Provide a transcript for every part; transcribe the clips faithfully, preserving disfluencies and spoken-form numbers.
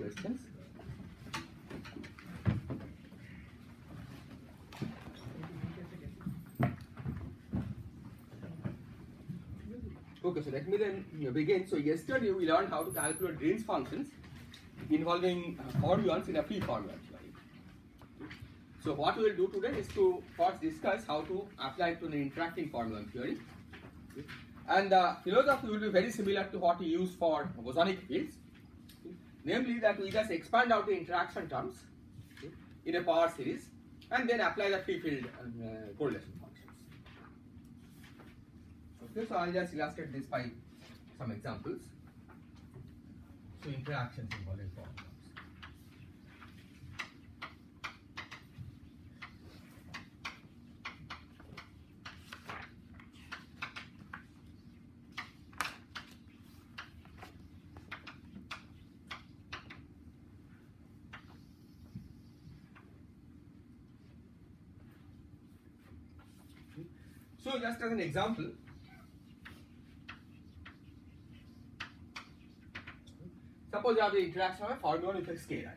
questions. Okay, so let me then begin. So yesterday we learned how to calculate Green's functions involving uh, formulas in a free formula theory. So what we will do today is to first discuss how to apply it to an interacting formula theory. And the philosophy will be very similar to what we use for bosonic fields. Namely that we just expand out the interaction terms in a power series and then apply the free field uh, correlation functions. Okay, so I'll just illustrate this by some examples. So interactions involving formulas. So just as an example, suppose you have the interaction of a formula with a scalar.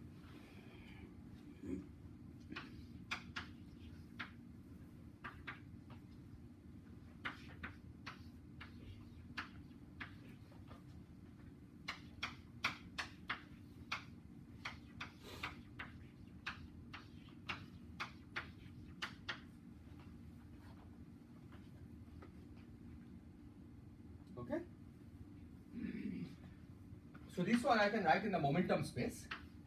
Okay. So this one I can write in the momentum space.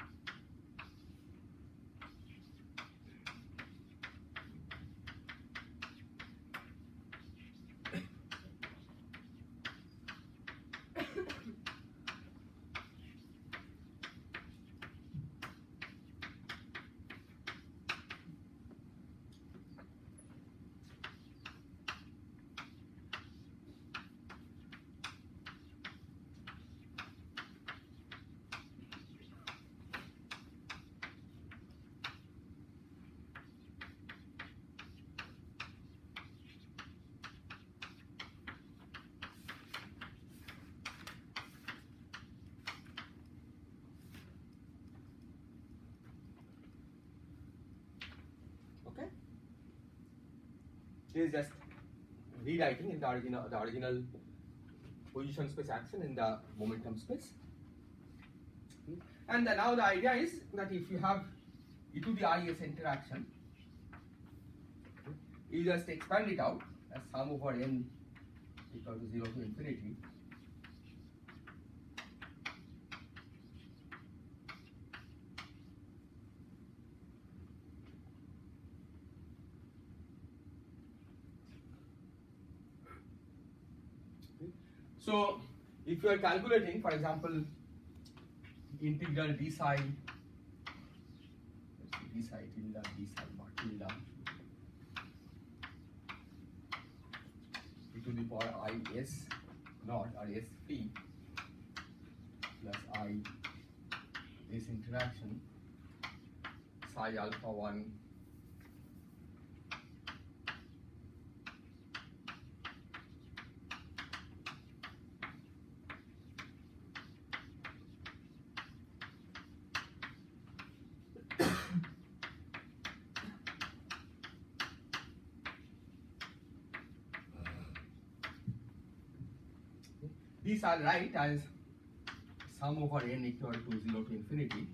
Okay. This is just rewriting in the original the original position space action in the momentum space. And now the idea is that if you have e to the I s interaction, you just expand it out as sum over n equal to zero to infinity. So if you are calculating, for example, integral d psi, d psi tilde, d psi bar tilde, e to the power I s naught or s free plus I s interaction psi alpha one these are right as sum over n equal to zero to infinity.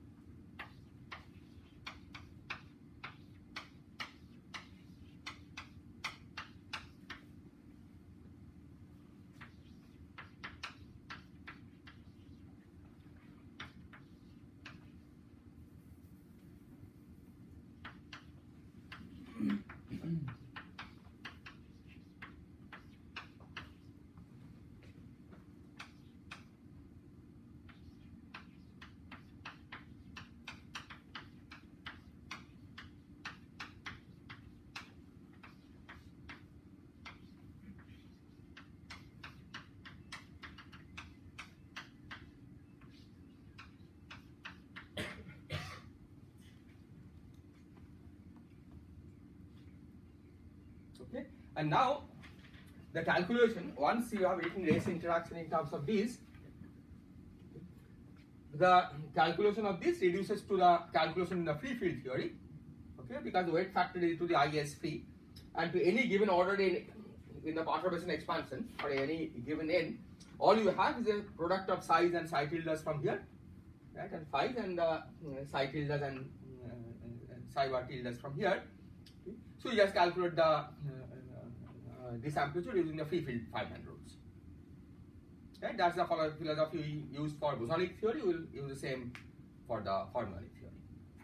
Okay, and now the calculation, once you have written race interaction in terms of these, the calculation of this reduces to the calculation in the free field theory, okay, because the weight factor is to the I S free, and to any given order in in the perturbation expansion for any given n, all you have is a product of size and psi tildes from here, right, and phi and the uh, psi tildes and uh, psi bar tildes from here. Okay. So you just calculate the uh, uh, this amplitude using the free field Feynman rules. Right? That's the philosophy used for bosonic theory. We will use the same for the harmonic theory.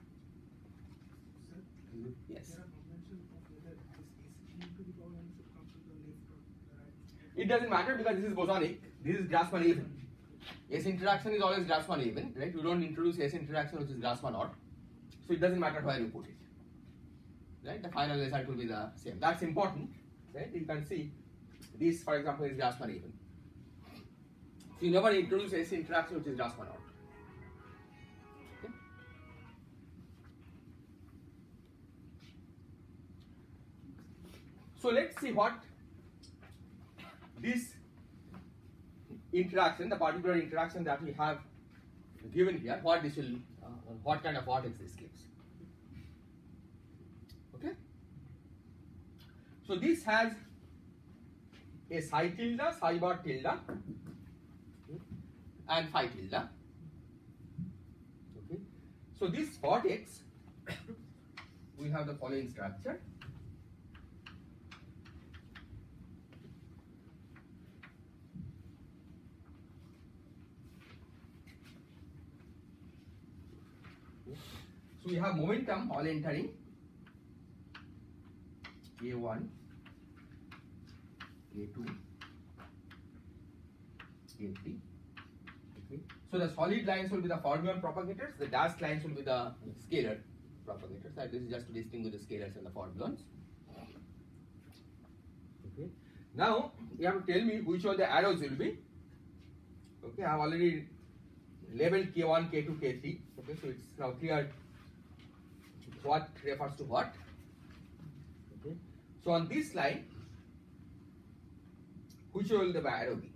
Sir, yes. There are conventions of whether this is to the power n should come to the left or the right. It doesn't matter because this is bosonic. This is Grassmann even. S interaction is always Grassmann even, right? You don't introduce S interaction which is Grassmann odd. So it doesn't matter where you put it. Right? The final result will be the same. That's important. Right? You can see this, for example, is Grassmann even. So you never introduce S interaction which is Grassmann odd. Okay? So let's see what this interaction, the particular interaction that we have given here, what this will, uh, what kind of vortex this gives. Okay. So this has a psi tilde, psi bar tilde, and phi tilde. Okay. So this vortex, we have the following structure. So we have momentum all entering A one, A two, A three. Okay. So the solid lines will be the fermion propagators, the dashed lines will be the scalar propagators. So this is just to distinguish the scalars and the fermions. Okay. Now you have to tell me which one the arrows will be. Okay, I have already labeled K one, K two, K three. Okay, so it's now clear what refers to what. Okay. So on this line, which will the arrow be?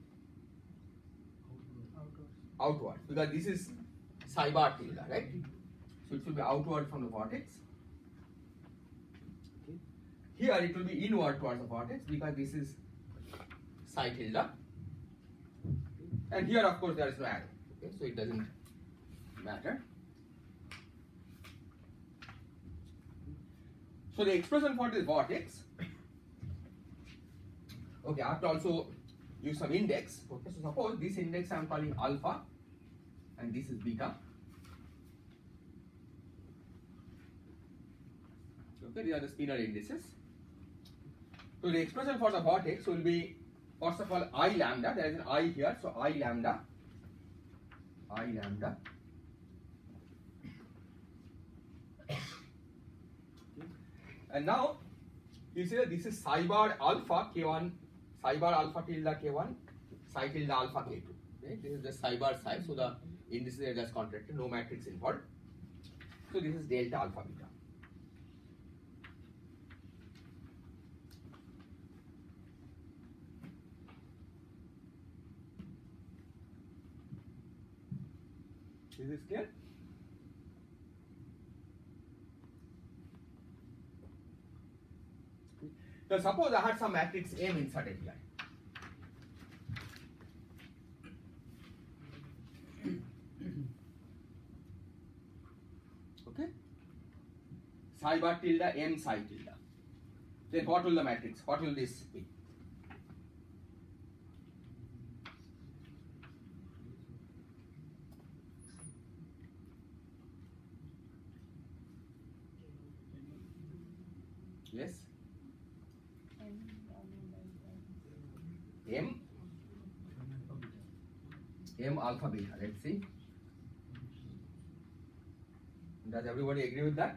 Outwards. Outward, because this is psi bar tilde, right? So it will be outward from the vortex. Okay. Here it will be inward towards the vortex because this is psi tilde. Okay. And here, of course, there is no arrow. Okay, so it doesn't matter. So the expression for this vortex, okay, I have to also use some index. Okay, so suppose this index I am calling alpha and this is beta. Okay, these are the spinor indices. So the expression for the vortex will be, first of all, I lambda. There is an I here, so I lambda, I lambda. And now you see that this is psi bar alpha K one, psi bar alpha tilde K one, psi tilde alpha K two. Right? This is the psi bar psi, so the indices are just contracted, no matrix involved. So this is delta alpha beta. Is this clear? So suppose I had some matrix M inserted here. Okay? Psi bar tilde M psi tilde. Then what will the matrix? What will this be? Yes? M M alpha beta. Let's see. Does everybody agree with that?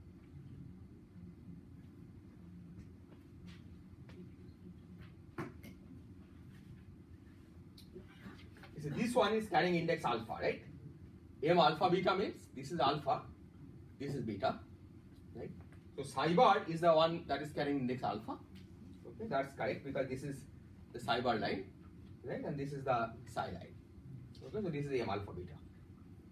So this one is carrying index alpha, right? M alpha beta means this is alpha, this is beta, right? So psi bar is the one that is carrying index alpha. Okay, that's correct because this is the psi bar line, right? And this is the psi line. Okay, so this is M alpha beta.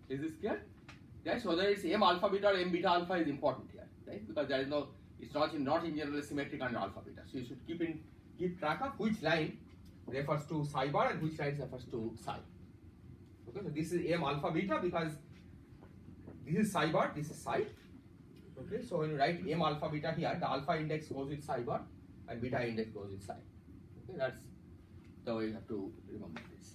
Is this clear? Right? So whether it's m alpha beta or m beta alpha is important here, right? Because there is no, it's not in, not in general symmetric under alpha beta. So you should keep in keep track of which line refers to psi bar and which line refers to psi. Okay, so this is m alpha beta because this is psi bar, this is psi. Okay, so when you write m alpha beta here, the alpha index goes with psi bar and beta index goes with psi. Okay, that's the way you have to remember this.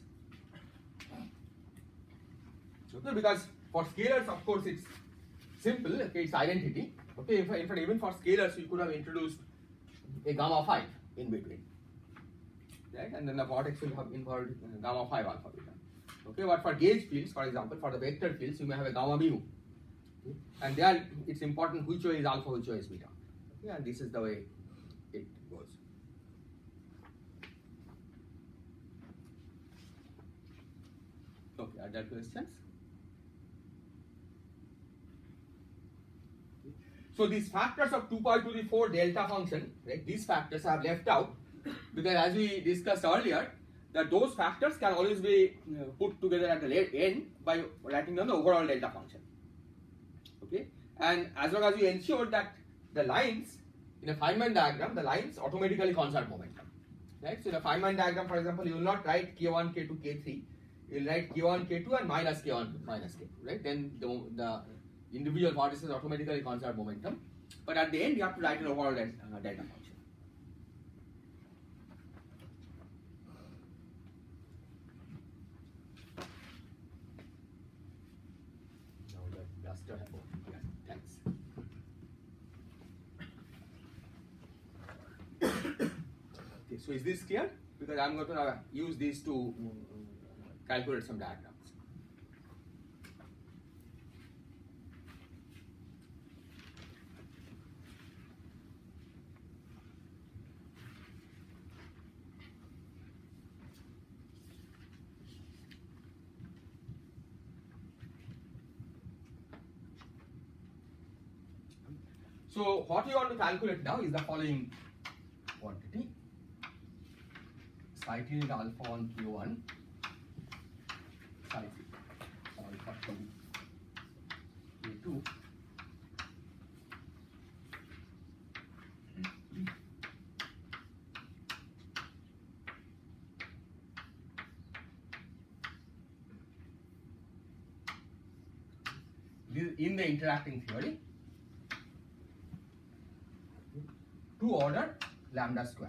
Okay, because for scalars, of course, it's simple. Okay, it's identity. Okay, in fact, in fact, even for scalars, you could have introduced a gamma five in between, right? And then the vortex will have involved uh, gamma five alpha beta. Okay, but for gauge fields, for example, for the vector fields, you may have a gamma mu. Okay? And there, it's important which way is alpha, which way is beta. Okay, and this is the way it goes. Okay, are there questions? So these factors of two pi to the four delta function, right, these factors are left out because as we discussed earlier, that those factors can always be uh, put together at the end by writing down the overall delta function. Okay, and as long as you ensure that the lines in a Feynman diagram, the lines automatically conserve momentum. Right? So in a Feynman diagram, for example, you will not write k one, k two, k three. You will write k one, k two and minus k one, minus k two. Right? Then the, the individual vortices automatically conserve momentum, but at the end you have to write an overall delta, uh, delta function. Now the duster have yeah, thanks. Okay, so is this clear? Because I'm going to uh, use these to uh, calculate some diagrams. So what we want to calculate now is the following quantity: psi tilde alpha on q one, psi alpha two, q two, in the interacting theory, to order lambda square.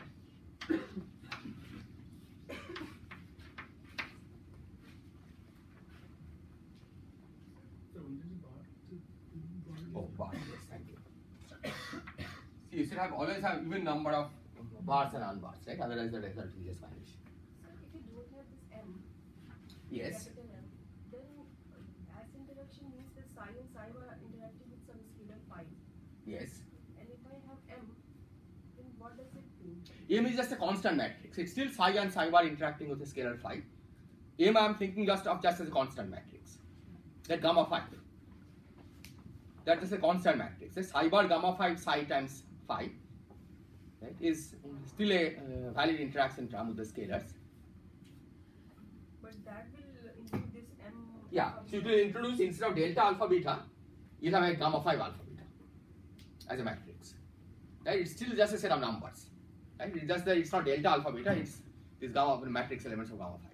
Oh, bar, yes, thank you. See, you should have always have even number of bars and unbars, right? Otherwise the result will just vanish. So if you don't have this M, Yes. capital M, then as interaction means that psi and psi are interacting with some scalar phi. Yes. And if I have M, then what does it do? M is just a constant matrix. It's still psi and psi bar interacting with a scalar phi. M I am thinking just of just as a constant matrix. That gamma phi. That is a constant matrix. The psi bar gamma phi psi times phi, right, is still a uh, valid interaction term with the scalars. But that will include this M. Yeah. So it will introduce, instead of delta alpha beta, you'll have a gamma phi alpha beta as a matrix. Right? It's still just a set of numbers. Right? It's just that it's not delta alpha beta, it's this gamma matrix elements of gamma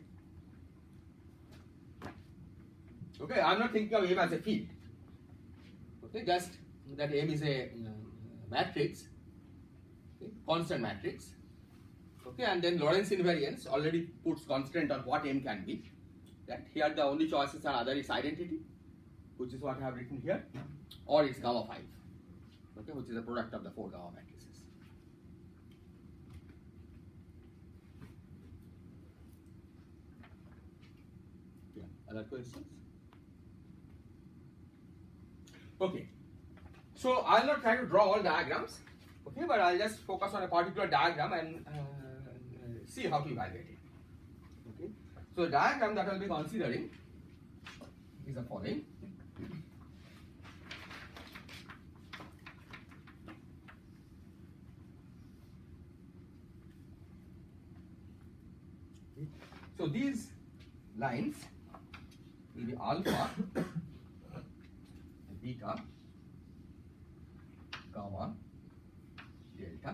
phi. Okay, I'm not thinking of M as a field. Okay, just that M is a uh, matrix, okay, constant matrix. Okay, and then Lorentz invariance already puts constraint on what M can be. That here the only choices are either its identity, which is what I have written here, or its gamma five. Okay, which is the product of the four gamma matrices. Yeah, other questions? Okay, so I'll not try to draw all diagrams, okay, but I'll just focus on a particular diagram and uh, see how to evaluate it. Okay, so the diagram that I'll be considering is the following. So these lines will be alpha, beta, gamma, delta.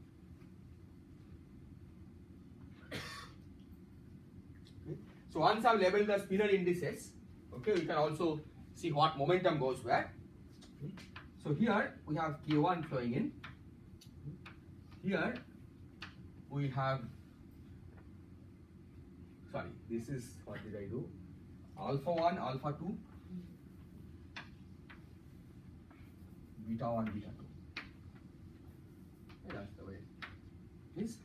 Okay. So once I've labeled the spinor indices, okay, we can also see what momentum goes where. Okay. So here we have K one flowing in. Here we have, sorry, this is, what did I do? Alpha one, alpha two, beta one, beta two. Okay, that's the way it is.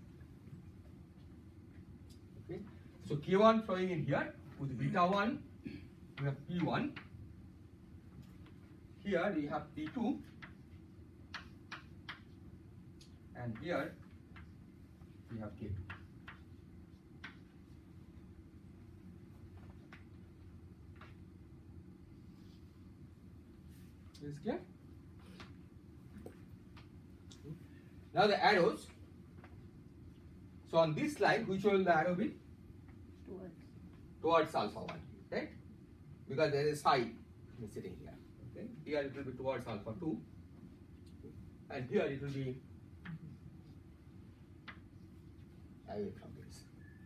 Okay, so K one flowing in here with beta one, we have P one. Here we have P two, and here we have K two. Is clear? Now the arrows. So on this line, which will the arrow be? Towards. Towards alpha one, right? Because there is psi sitting here. Okay. Here it will be towards alpha two, and here it will be away from this.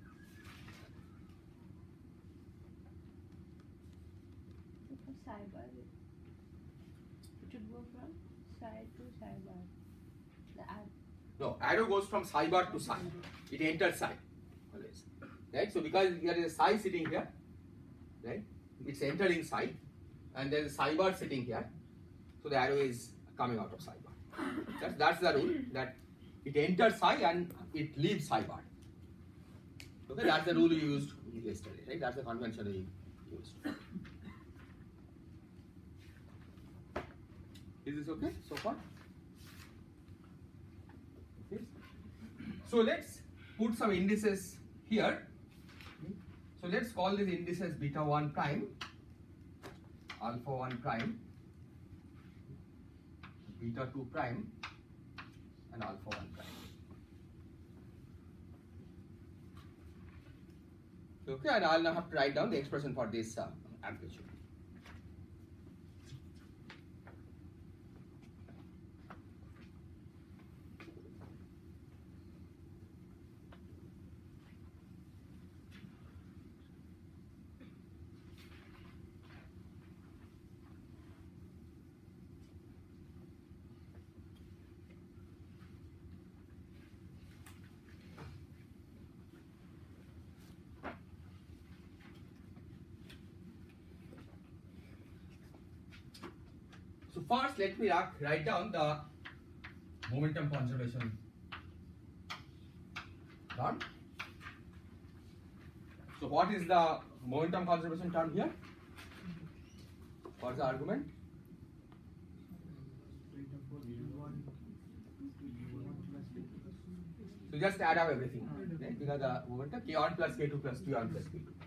For cyber, it should go from side to cyber. The arrow. No, arrow goes from psi bar to psi. It enters psi always, right? So because there is a psi sitting here, right? It's entering psi, and there is a psi bar sitting here, so the arrow is coming out of psi bar. That's that's the rule, that it enters psi and it leaves psi bar. Okay, that's the rule we used yesterday, right? That's the convention we used. Is this okay so far? Okay. So let's put some indices here. So let's call these indices beta one prime, alpha one prime, beta two prime, and alpha one prime. Okay, and I'll now have to write down the expression for this uh, amplitude. So first, let me write down the momentum conservation term. So what is the momentum conservation term here? What's the argument? So just add up everything, right? Because the momentum K one plus K two plus Q one plus Q two.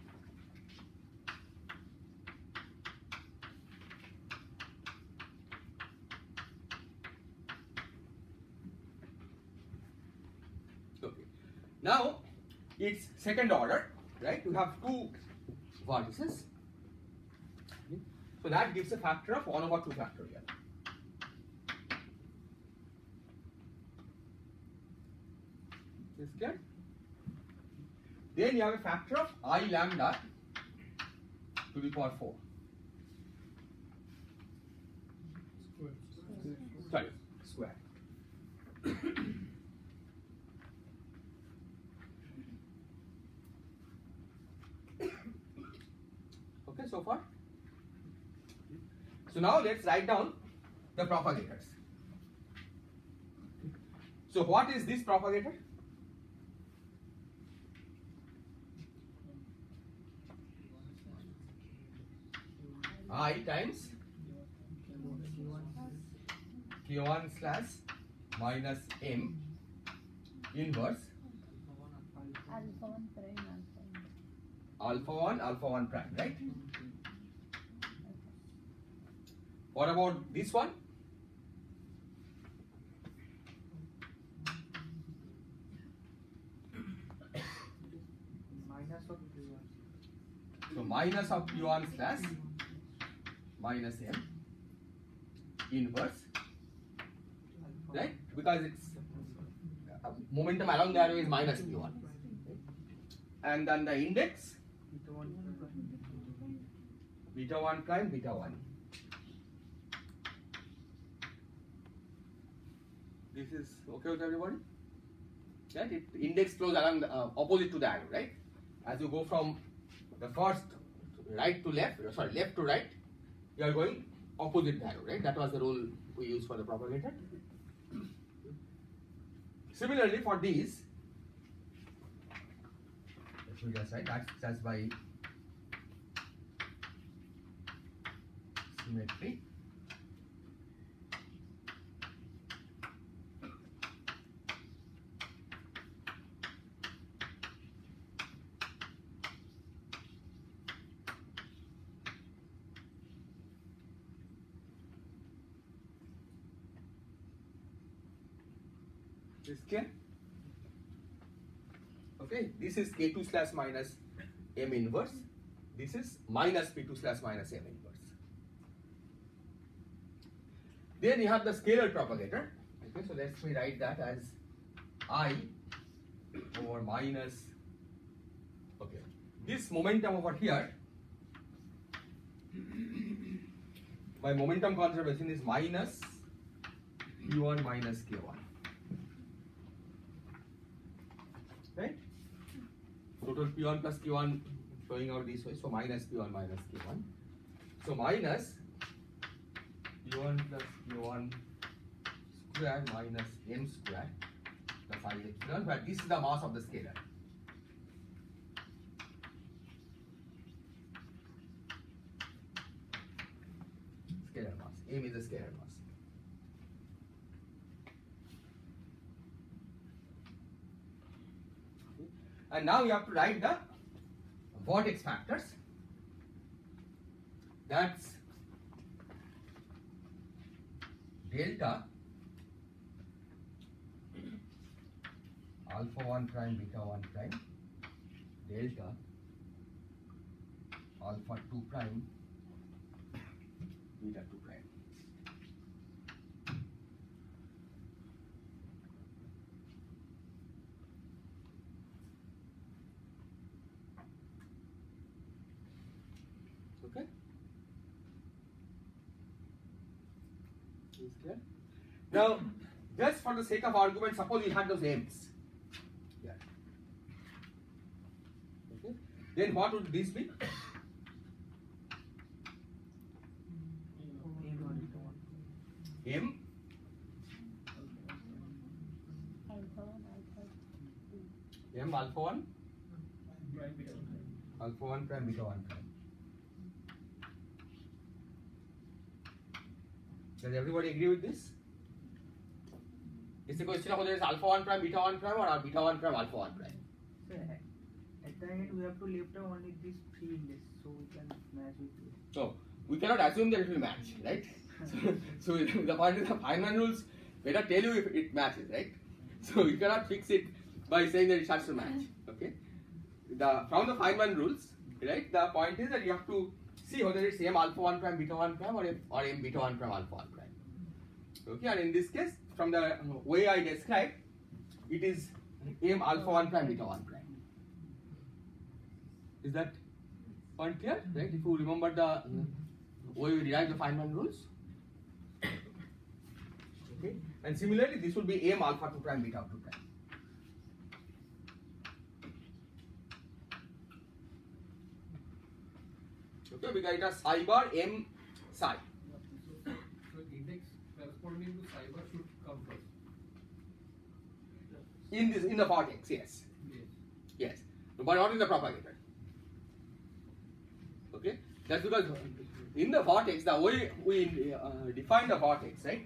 Now, it's second order, right? We have two vortices. So that gives a factor of one over two factorial. Is clear? Then you have a factor of I lambda to the power four. Sorry, square. Okay, so far? So now let's write down the propagators. So what is this propagator? I times Q one slash minus M inverse Alpha one prime, alpha one. alpha one, alpha one prime, right? What about this one? Minus of Q one. So minus of P one slash minus M inverse, right? Because it's uh, momentum along the arrow is minus P one, right? And then the index beta one prime beta one. This is okay with everybody? Right? It index flows along the uh, opposite to the arrow, right? As you go from the first right to left, sorry, left to right, you are going opposite the arrow, right? That was the rule we used for the propagator. Similarly, for these, let me just write that's just by symmetry. Is clear? Okay, this is K two slash minus M inverse. This is minus P two slash minus M inverse. Then you have the scalar propagator. Okay, so let me write that as I over minus. Okay, this momentum over here, my momentum conservation is minus P one minus K one. Right? Total P one plus Q one flowing out this way, so minus P one minus Q one. So minus P one plus Q one square minus M square plus I epsilon, but this is the mass of the scalar. Scalar mass. M is the scalar mass. And now you have to write the vortex factors. That's delta alpha one prime beta one prime delta alpha two prime beta two prime. Okay. Is clear? Now, just for the sake of argument, suppose you had those M's. Yeah. Okay. Then what would this be? M M alpha one alpha one prime beta one prime. Does everybody agree with this? It's a question of whether it's alpha one prime beta one prime or beta one prime alpha one prime. So at the end we have to left out only these three index so we can match with it. So we cannot assume that it will match, right? so, so the point is the Feynman rules better tell you if it matches, right? So you cannot fix it by saying that it starts to match. Okay. The from the Feynman rules, right? The point is that you have to see whether it's M alpha one prime beta one prime or M, or M beta one prime alpha one prime. Okay, and in this case, from the way I described, it is M alpha one prime beta one prime. Is that point clear? Right? If you remember the way we derive the Feynman rules. Okay, and similarly, this would be M alpha two prime beta two prime. Okay, because it has psi bar M psi. So, so index corresponding to psi bar should come first. In this, in the vortex, yes. Yes. Yes, but not in the propagator. Okay, that's because in the vortex, the way we uh, define the vortex, right?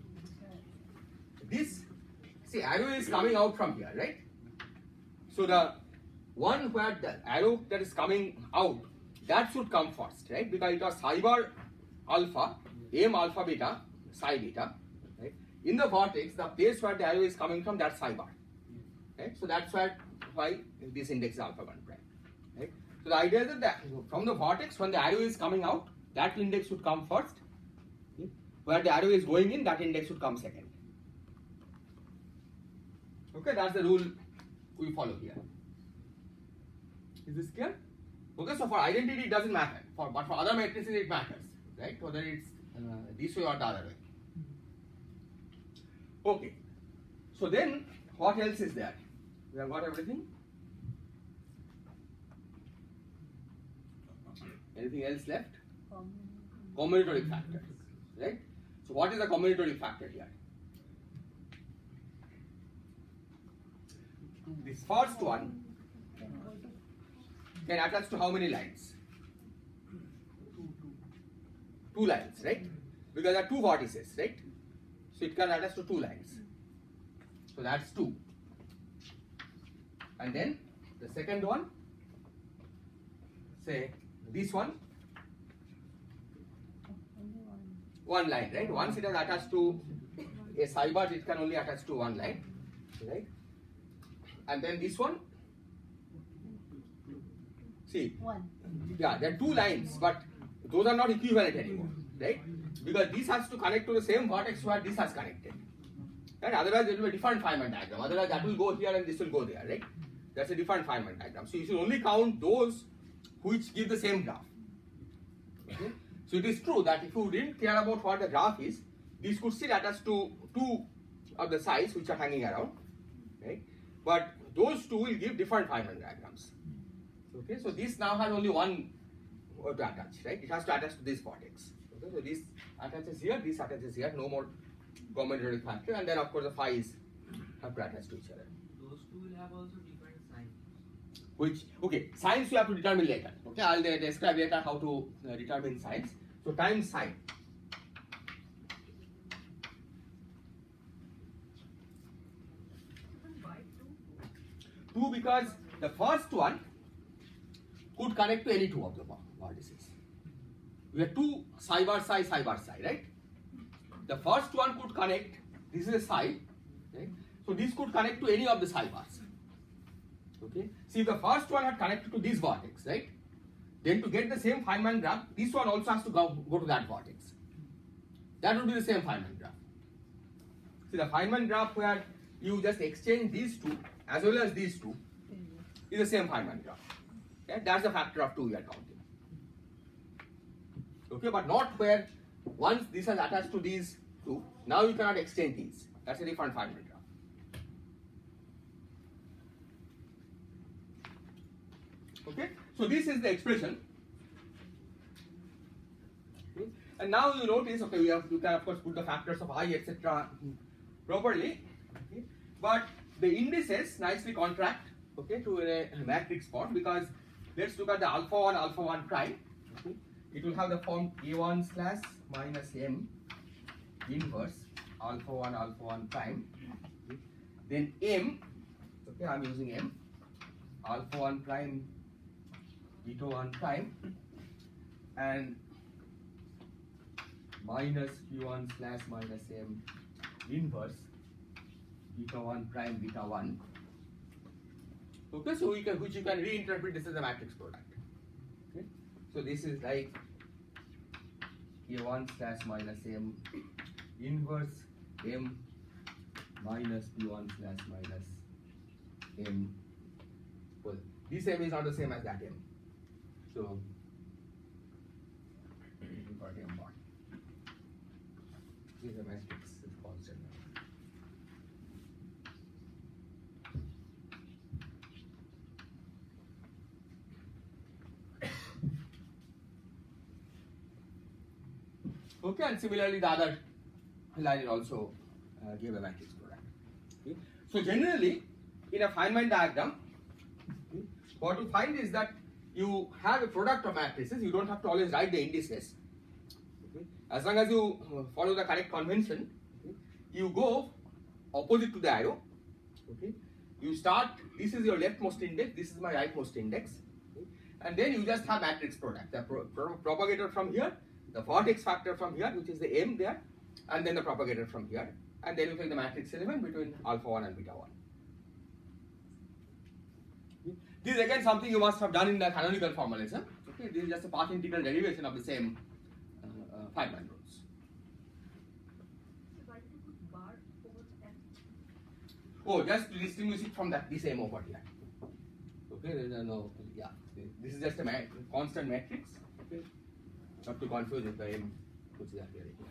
This, see, arrow is coming out from here, right? So the one where the arrow that is coming out, that should come first, right? Because it was psi bar alpha, M alpha beta, psi beta, right? In the vortex, the place where the arrow is coming from, that's psi bar, right? So that's why why this index is alpha one prime, right? So the idea is that the, from the vertex, when the arrow is coming out, that index should come first. Okay. Where the arrow is going in, that index should come second. Okay, that's the rule we follow here. Is this clear? Okay, so for identity it doesn't matter, for, but for other matrices it matters, right? Whether it's uh, this way or the other way. Okay, so then what else is there? We have got everything? Anything else left? Combinatoric factor, right? So what is the combinatoric factor here? This first one can attach to how many lines? Two lines, right? Because there are two vertices, right? So it can attach to two lines. So that's two. And then the second one, say this one, one line, right? Once it is attached to a cybert, it can only attach to one line, right? And then this one, see, One. yeah, there are two lines, but those are not equivalent anymore, right? Because this has to connect to the same vertex where this has connected. Right? Otherwise, there will be a different Feynman diagram. Otherwise, that will go here and this will go there, right? That's a different Feynman diagram. So you should only count those which give the same graph. Okay? So it is true that if you didn't care about what the graph is, this could still attach to two of the sides which are hanging around, right? But those two will give different Feynman diagrams. Okay, so this now has only one to attach, right? It has to attach to this vertex. Okay, so this attaches here, this attaches here, no more combinatoric factor, and then of course the phi's have to attach to each other. Those two will have also different signs. Which, okay, signs you have to determine later. Okay, I'll de describe later how to uh, determine signs. So times sign. Why two? Two because the first one could connect to any two of the vertices. We have two cyber psi, cyber psi, right? The first one could connect, this is a psi, right? So this could connect to any of the cybers. Okay? See, if the first one had connected to this vertex, right? Then to get the same Feynman graph, this one also has to go, go to that vertex. That would be the same Feynman graph. See, the Feynman graph where you just exchange these two as well as these two is the same Feynman graph. Okay? That's the factor of two we are counting. Okay, but not where once this has attached to these two, now you cannot exchange these. That's a different Feynman graph. Okay, so this is the expression. Okay. And now you notice, okay, we have you can of course put the factors of I, et cetera properly. Okay. But the indices nicely contract, okay, to a matrix form, because let's look at the alpha one, alpha one prime. Okay. It will have the form A one slash minus M inverse alpha one, alpha one prime. Okay. Then M, okay, I'm using M, alpha one prime, beta one prime, and minus Q one slash minus M inverse beta one prime, beta one. Okay, so we can, which you can reinterpret this as a matrix product. Okay, so this is like A one slash minus M inverse M minus B one slash minus M. Well, this M is not the same as that M. So, we got M bar. This is a matrix, it's constant. Okay, and similarly the other line will also uh, give a matrix product. Okay. So generally, in a Feynman diagram, okay, what you find is that you have a product of matrices. You don't have to always write the indices. Okay. As long as you follow the correct convention, okay, you go opposite to the arrow. Okay. You start, this is your leftmost index, this is my rightmost index. Okay. And then you just have matrix product. The pro pro propagator from here, the vertex factor from here, which is the M there, and then the propagator from here. And then you take the matrix element between alpha one and beta one. Okay. This is again something you must have done in the canonical formalism. Okay, this is just a path integral derivation of the same uh, uh, Feynman rules. So why did you put bar over M? Oh, just to distinguish it from that this M over here. Okay, there is no, yeah, this is just a mat constant matrix. Okay, not to confuse with the M which is appearing here.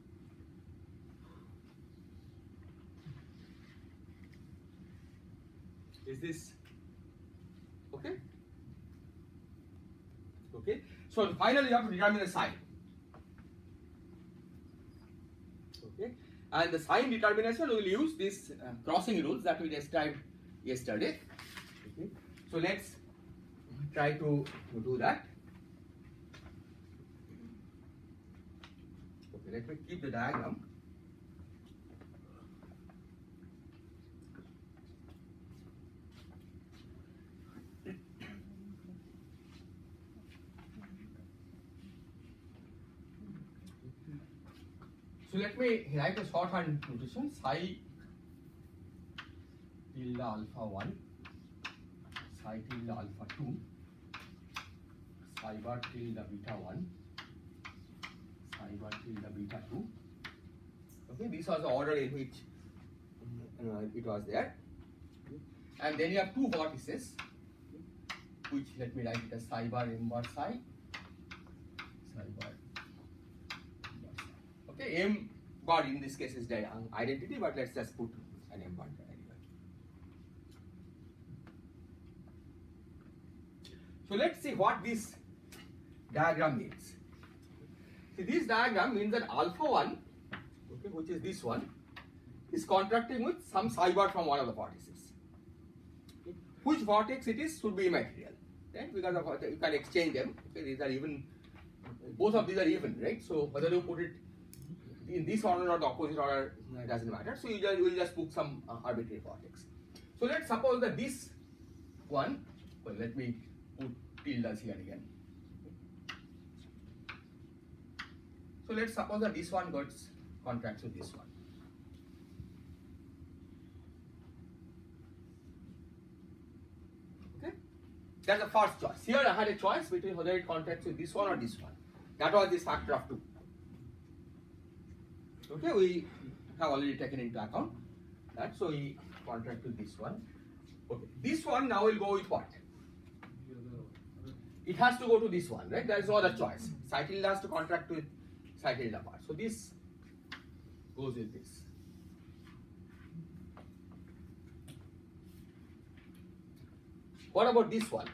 Is this okay? Okay, so finally you have to determine the sign. Okay, and the sign determination we will use these uh, crossing rules that we described yesterday. Okay, so let's try to do that. Okay, let me keep the diagram. So let me write a shorthand notation: psi tilde alpha one, psi tilde alpha two, psi bar tilde beta one, psi bar tilde beta two. Okay, this was the order in which uh, it was there. And then you have two vortices, which let me write it as psi bar m bar psi, psi bar. Okay, M bar in this case is the identity, but let's just put an M bar anyway. So let's see what this diagram means. See, this diagram means that alpha one, okay, which is this one, is contracting with some psi bar from one of the vortices. Okay. Which vortex it is should be immaterial, right? Because of, you can exchange them. Okay, these are even, both of these are even, right? So whether you put it in this order or the opposite order, it doesn't matter. So you just, you will just put some uh, arbitrary vortex. So let's suppose that this one, well, let me put tildes here again. So let's suppose that this one gets contracts with this one. Okay, that's the first choice. Here I had a choice between whether it contracts with this one or this one. That was this factor of two. Okay, we have already taken into account that, so we contract with this one. Okay, this one now will go with what? It has to go to this one, right? There is no other choice. Psi tilde has to contract with psi tilde part. So this goes with this. What about this one?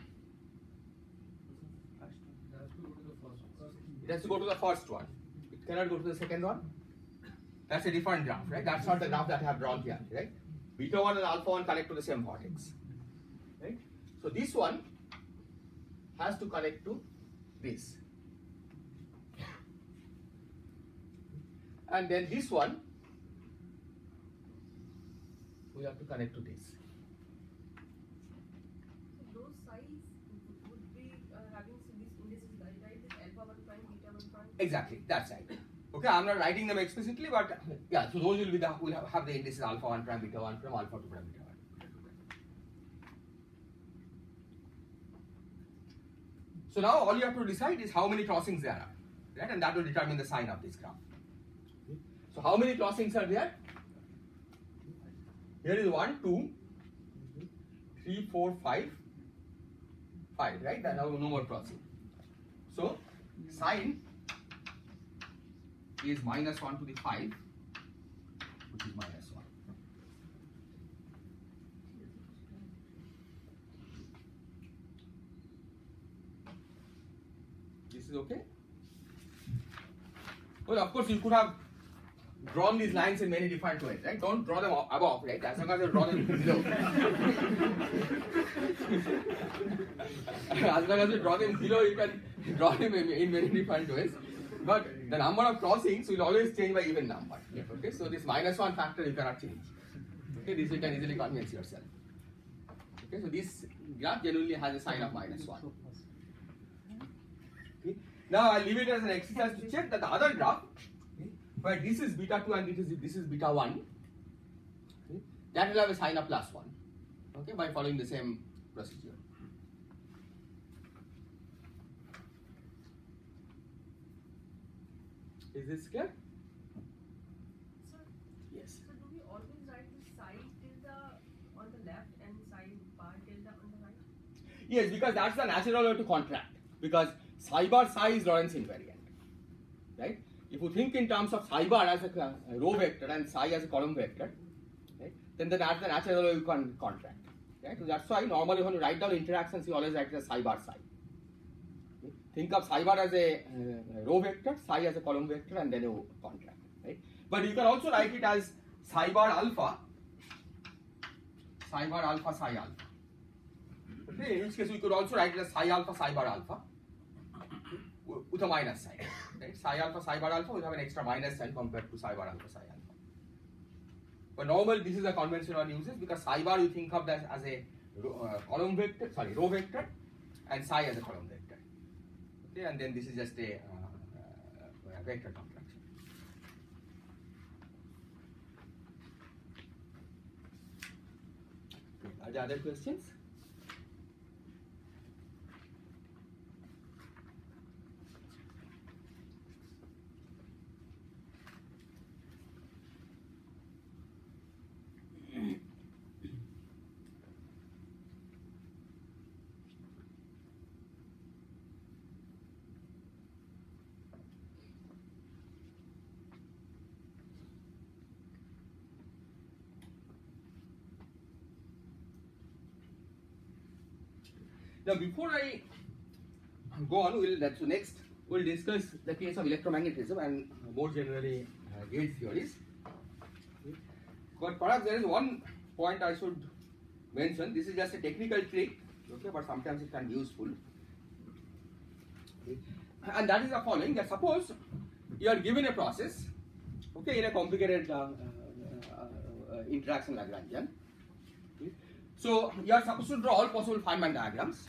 It has to go to the first one. It cannot go to the second one. That's a different graph, right? That's not the graph that I have drawn here, right? Beta one and alpha one connect to the same vortex, right? So this one has to connect to this. And then this one, we have to connect to this. So those sides would be uh, having these indices, right? Right? This alpha one prime, beta one prime. Exactly, that's right. Okay, I'm not writing them explicitly, but yeah, so those will be the, will have, have the indices alpha one prime, beta one prime, alpha two prime, beta one. So now all you have to decide is how many crossings there are, right? And that will determine the sign of this graph. So how many crossings are there? Here is one, two, three, four, five, five, right? Then now no more crossing. So sign is minus one to the five, which is minus one. This is okay? Well, of course, you could have drawn these lines in many different ways, right? Don't draw them above, right? As long as you draw them below. As long as you draw them below, you can draw them in, in many different ways. But the number of crossings will always change by even number. Okay, so this minus one factor you cannot change. Okay, this you can easily convince yourself. Okay, so this graph generally has a sign of minus one. Okay, now I'll leave it as an exercise to check that the other graph, okay, where this is beta two and this is this is beta one, okay, that will have a sign of plus one. Okay, by following the same procedure. Is this clear? So, Yes. so do we always write the psi tilde on the left and psi bar tilde on the right? Yes, because that's the natural way to contract. Because psi bar psi is Lorentz invariant, right? If you think in terms of psi bar as a, a row vector and psi as a column vector, right, then the, that's the natural way you can contract, right? So that's why normally when you write down interactions, you always write it as psi bar psi. Okay? Think of psi bar as a uh, row vector, psi as a column vector, and then you contract, right? But you can also write it as psi bar alpha, psi bar alpha, psi alpha. Okay, in which case we could also write it as psi alpha, psi bar alpha with a minus sign. Right? Psi alpha, psi bar alpha will have an extra minus sign compared to psi bar alpha, psi alpha. But normally this is a convention one uses because psi bar you think of that as a uh, column vector, sorry, row vector, and psi as a column vector. Okay, and then this is just a, uh, uh, a vector contraction. Okay. Are there other questions? Now, before I go on, we'll that so next we'll discuss the case of electromagnetism and more generally uh, gauge theories. Okay. But perhaps there is one point I should mention. This is just a technical trick, okay, but sometimes it can be useful. Okay. And that is the following: that suppose you are given a process, okay, in a complicated uh, uh, uh, interaction Lagrangian. Okay. So you are supposed to draw all possible Feynman diagrams.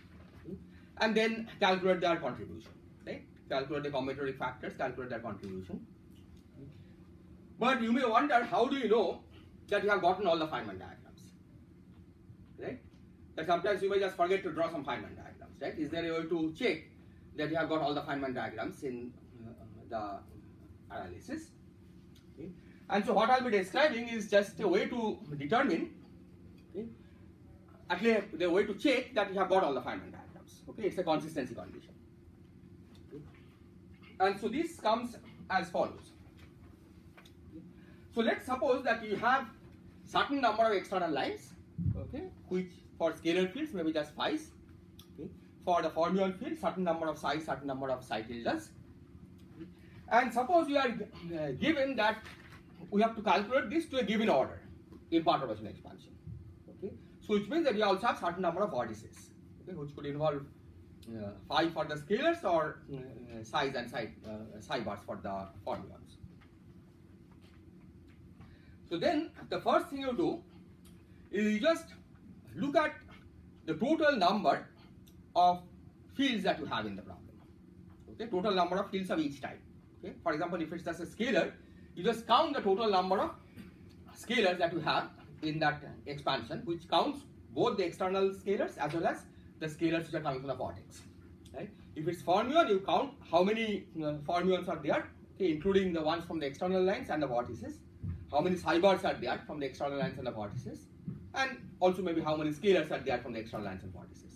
And then calculate their contribution, right? Calculate the combinatoric factors, calculate their contribution. But you may wonder, how do you know that you have gotten all the Feynman diagrams, right? That sometimes you may just forget to draw some Feynman diagrams, right? Is there a way to check that you have got all the Feynman diagrams in uh, the analysis? Okay. And so what I'll be describing is just a way to determine, okay, at least the way to check that you have got all the Feynman diagrams. Okay, it's a consistency condition. Okay. And so this comes as follows. Okay. So let's suppose that you have certain number of external lines, okay, which for scalar fields maybe just phi's. Okay. For the fermion field, certain number of psi, certain number of psi tildes. Okay. And suppose you are uh, given that we have to calculate this to a given order in perturbation expansion. Okay. So which means that you also have certain number of vortices, okay, which could involve uh, phi for the scalars or uh, psi's and psi, uh, psi bars for the fermions. So then the first thing you do is you just look at the total number of fields that you have in the problem. Okay, total number of fields of each type. Okay, for example, if it's just a scalar, you just count the total number of scalars that you have in that expansion, which counts both the external scalars as well as the scalars which are coming from the vortex. Right? If it's fermion, you count how many uh, fermions are there, okay, including the ones from the external lines and the vortices. How many psi bars are there from the external lines and the vortices, and also maybe how many scalars are there from the external lines and vortices.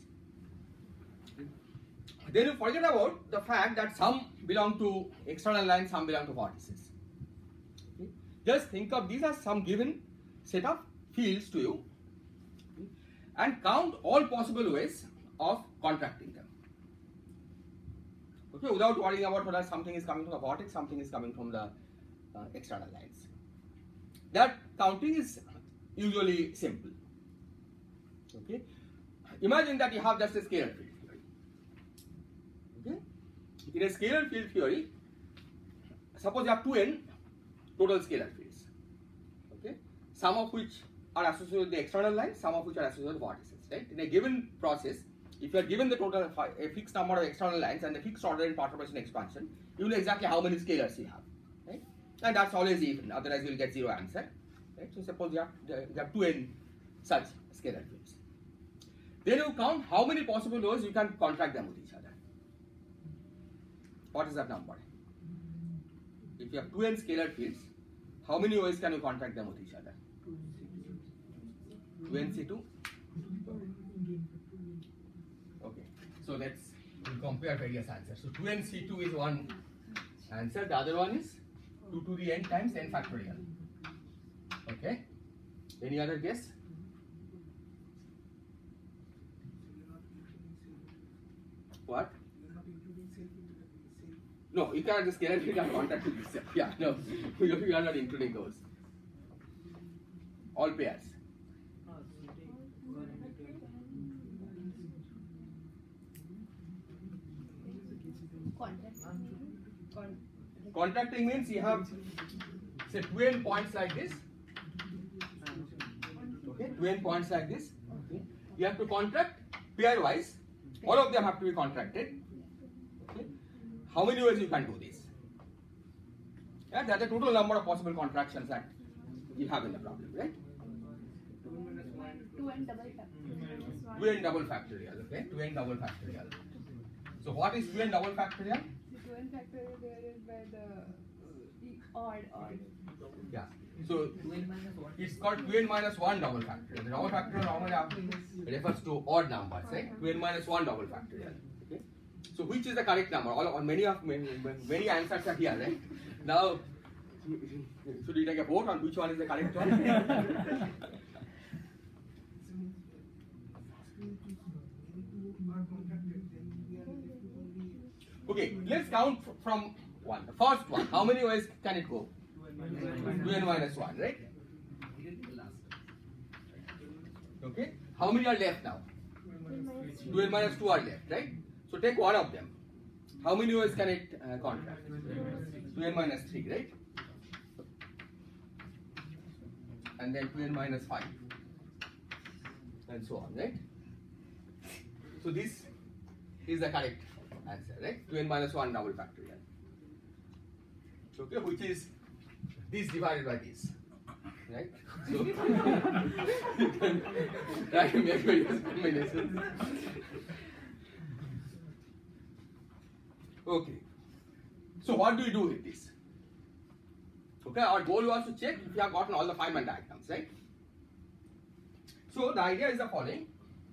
Then you forget about the fact that some belong to external lines, some belong to vortices. Okay? Just think of these as some given set of fields to you, okay, and count all possible ways of contracting them. Okay, without worrying about whether something is coming from the vortex, something is coming from the uh, external lines. That counting is usually simple. Okay, imagine that you have just a scalar field theory. Okay, in a scalar field theory, suppose you have two n total scalar fields. Okay, some of which are associated with the external lines, some of which are associated with vortices. Right, in a given process, if you are given the total a fixed number of external lines and the fixed order in perturbation expansion, you know exactly how many scalars you have. Right, and that's always even. Otherwise, you will get zero answer. Right, so suppose you have you have two n such scalar fields. Then you count how many possible ways you can contract them with each other. What is that number? If you have two n scalar fields, how many ways can you contract them with each other? two n C two? Okay, so let's we'll compare various answers. So two n C two is one answer, the other one is two to the n times n factorial. Okay, any other guess? What? No, you cannot just guarantee you can contract with yourself. Yeah, no, you are not including those. All pairs. Contracting means you have say two n points like this. Okay, two n points like this. Okay. You have to contract pairwise. All of them have to be contracted. Okay. How many ways you can do this? Yeah, that's the total number of possible contractions that you have in the problem, right? two n double factorial. two n double factorial, okay? two n double factorial. So what is two n double factorial? The two n factorial there is by the uh, odd odd. Yeah. So it's called two n minus one double factorial. The double factorial normally refers to odd numbers, right? two n minus one double factorial. Okay. So which is the correct number? All or many of many, many answers are here, right? Now, should we take a vote on which one is the correct one? Okay, let's count from one. The first one. How many ways can it go? two n minus one, right? Okay. How many are left now? two n minus two are left, right? So take one of them. How many ways can it uh, contract? two n minus three, right? And then two n minus five. And so on, right? So this is the correct answer, right? two n minus one double factorial. Okay, which is this divided by this, right? So you can try to make various combinations. Okay. So what do you do with this? Okay, our goal was to check if you have gotten all the Feynman diagrams, right? So the idea is the following.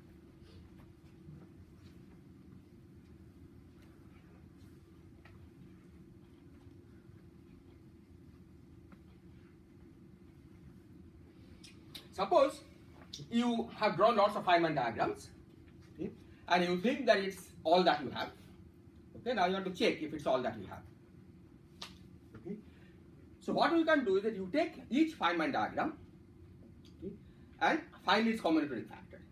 Suppose you have drawn lots of Feynman diagrams, okay, and you think that it's all that you have. Okay, now you have to check if it's all that you have. Okay, so what you can do is that you take each Feynman diagram, okay, and find its combinatoric factor.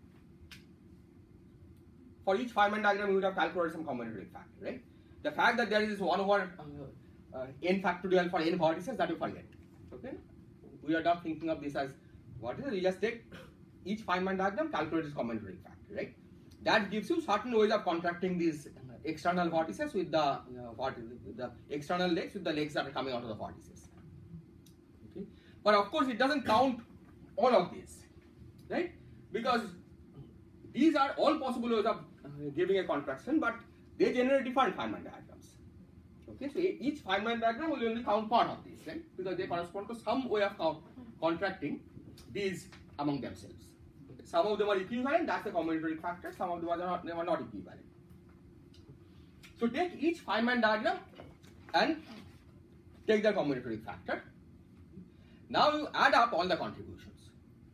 For each Feynman diagram, you would have calculated some combinatoric factor, right? The fact that there is one over uh, uh, n factorial for n vertices, that you forget. Okay, we are not thinking of this as what is it? You just take each Feynman diagram, calculate its combinatoric factor, right? That gives you certain ways of contracting these external vertices with the uh, what with the external legs with the legs that are coming out of the vertices. Okay, but of course it doesn't count all of these, right? Because these are all possible ways of uh, giving a contraction, but they generate different Feynman diagrams. Okay, so each Feynman diagram will only count part of these, right? Because they correspond to some way of count contracting these among themselves. Okay. Some of them are equivalent, that's the combinatoric factor. Some of them are not, they are not equivalent. So take each Feynman diagram and take the combinatoric factor. Now you add up all the contributions,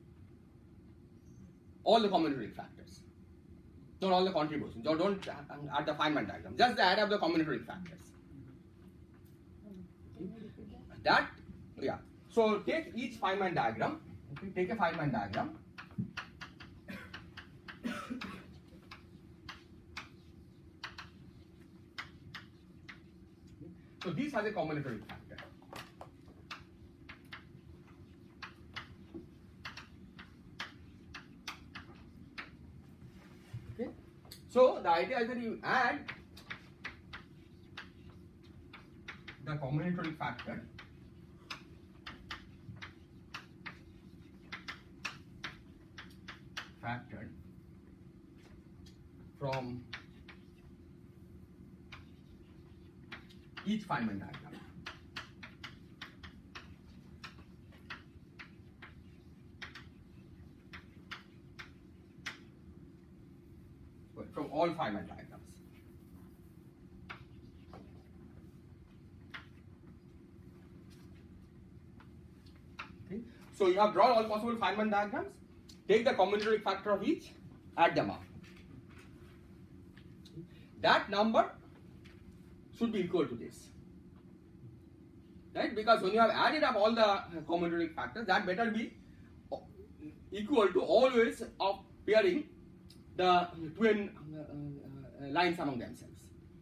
all the combinatoric factors, not all the contributions. So don't add the Feynman diagram, just add up the combinatoric factors. Okay. That, yeah. So take each Feynman diagram. Okay, take a Feynman diagram. So this has a combinatoric factor. Okay. So the idea is that you add the combinatoric factor factor from each Feynman diagram. Well, from all Feynman diagrams. Okay. So you have drawn all possible Feynman diagrams, take the combinatoric factor of each, add them up. That number should be equal to this. Right? Because when you have added up all the combinatoric factors, that better be equal to always of pairing the twin uh, uh, lines among themselves.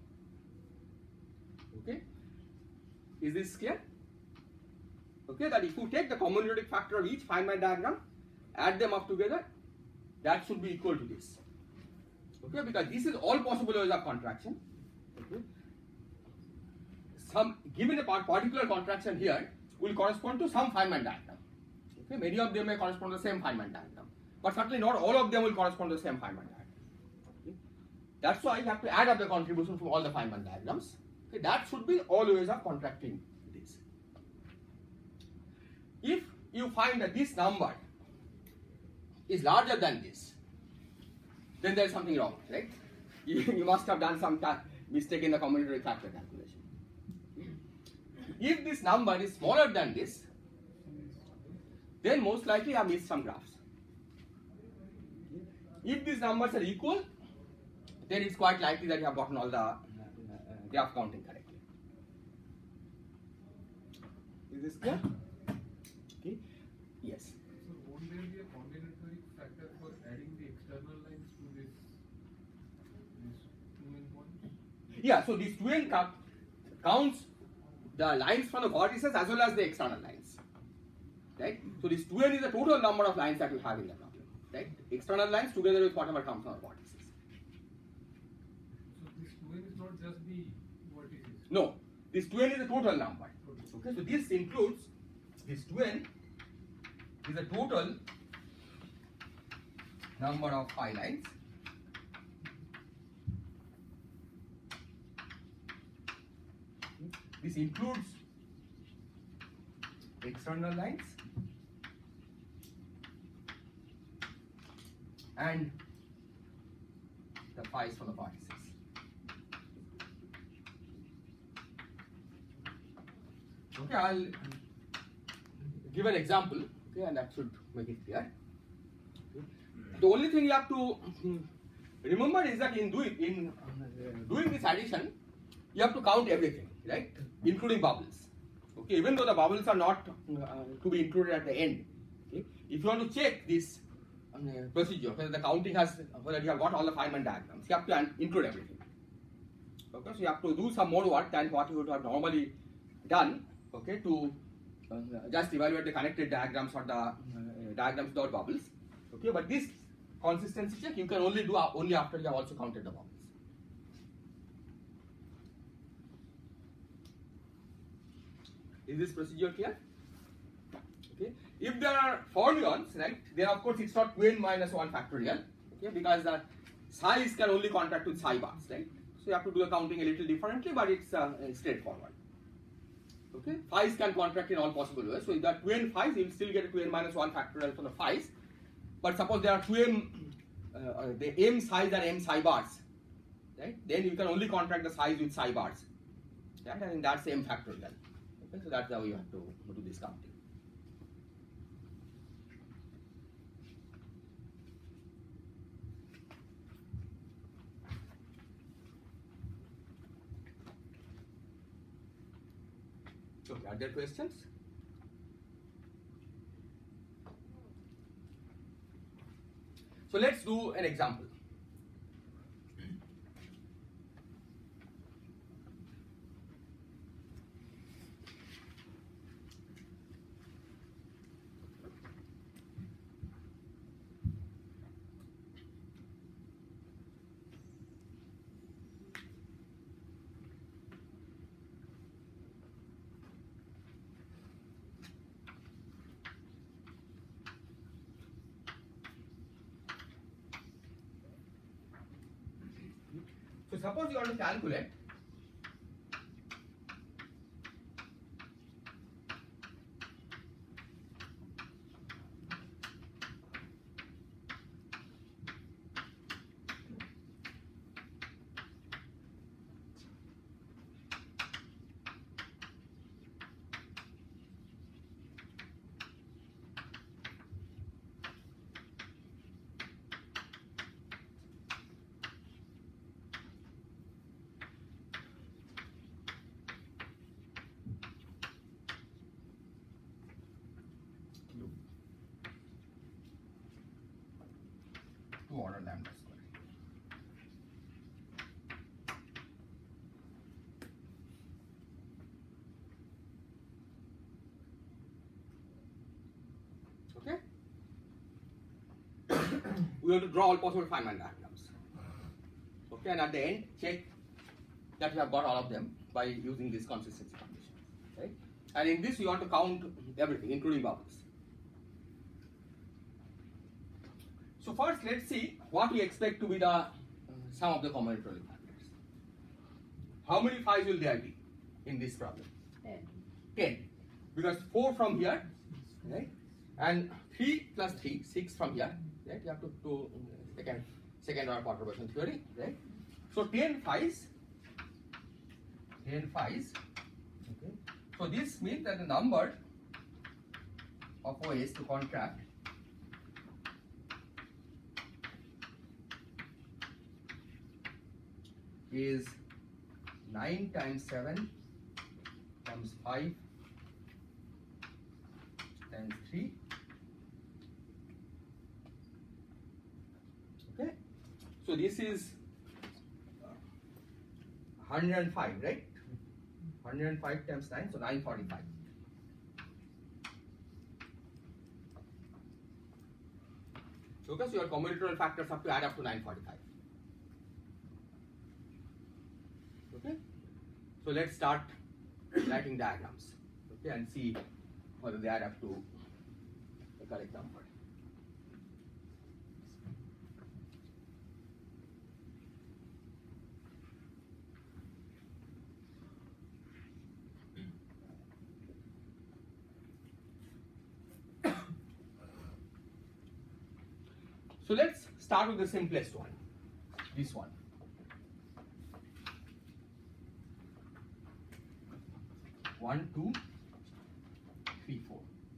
Okay? Is this clear? Okay, that if you take the combinatoric factor of each Feynman diagram, add them up together, that should be equal to this. Okay, because this is all possible ways of contraction. Okay. Some given a particular contraction here will correspond to some Feynman diagram. Okay, many of them may correspond to the same Feynman diagram, but certainly not all of them will correspond to the same Feynman diagram. Okay. That's why you have to add up the contribution from all the Feynman diagrams. Okay, that should be all ways of contracting this. If you find that this number is larger than this, then there is something wrong, right? You, you must have done some mistake in the combinatoric factor calculation. If this number is smaller than this, then most likely you have missed some graphs. If these numbers are equal, then it's quite likely that you have gotten all the uh, uh, graph counting correctly. Is this clear? Okay. Yes. So won't there be a combinatoric factor for adding the external lines to this, these two endpoints? Yeah, so this two n counts the lines from the vertices as well as the external lines. Right? So this two n is the total number of lines that you have in the problem. Right? External lines together with whatever comes from the vertices. So this two n is not just the vertices? No, this two n is the total number. Okay, so this includes this two n is the total number of phi lines this includes external lines and the phi's from the vertices. Okay, I'll give an example, okay, and that should make it clear. The only thing you have to remember is that in doing in doing this addition, you have to count everything, right, including bubbles. Okay, even though the bubbles are not uh, to be included at the end. Okay, if you want to check this uh, procedure, whether the counting has, whether you have got all the Feynman diagrams, you have to include everything. Okay, so you have to do some more work than what you would have normally done. Okay, to uh, just evaluate the connected diagrams or the uh, diagrams without bubbles. Okay, but this consistency check you can only do only after you have also counted the bubbles. Is this procedure clear? Okay. If there are fermions, right, then of course it's not two n minus one factorial. Okay, because the size can only contract with psi bars, right? So you have to do the counting a little differently, but it's uh, straightforward. Okay, phi's can contract in all possible ways. So if there are two n phi's, you will still get a two n minus one factorial for the phi's. But suppose there are two m, uh, the m psi's are m psi bars, right? Then you can only contract the size with psi bars, right? And that's m factorial. Okay, so that's how you have to do this counting. Okay, are there questions? So let's do an example. suppose you want to calculate two order lambda square. Okay. We have to draw all possible Feynman diagrams. Okay, and at the end, check that we have got all of them by using this consistency condition. Right? And in this, we want to count everything, including bubbles. So first, let's see what we expect to be the uh, sum of the combinatorial factors. How many phi's will there be in this problem? ten. ten. Because four from here, right? And three plus three, six from here, right? You have to do uh, second, second order perturbation theory, right? So ten phi's, ten phi's, okay? So this means that the number of ways to contract is nine times seven times five times three. Okay, so this is one hundred five, right? one hundred five times nine, so nine forty-five. Okay, so your combinatorial factors have to add up to nine forty-five. Okay, so let's start writing diagrams, okay, and see whether they add up to the correct number. So let's start with the simplest one, this one. One, two, three, four.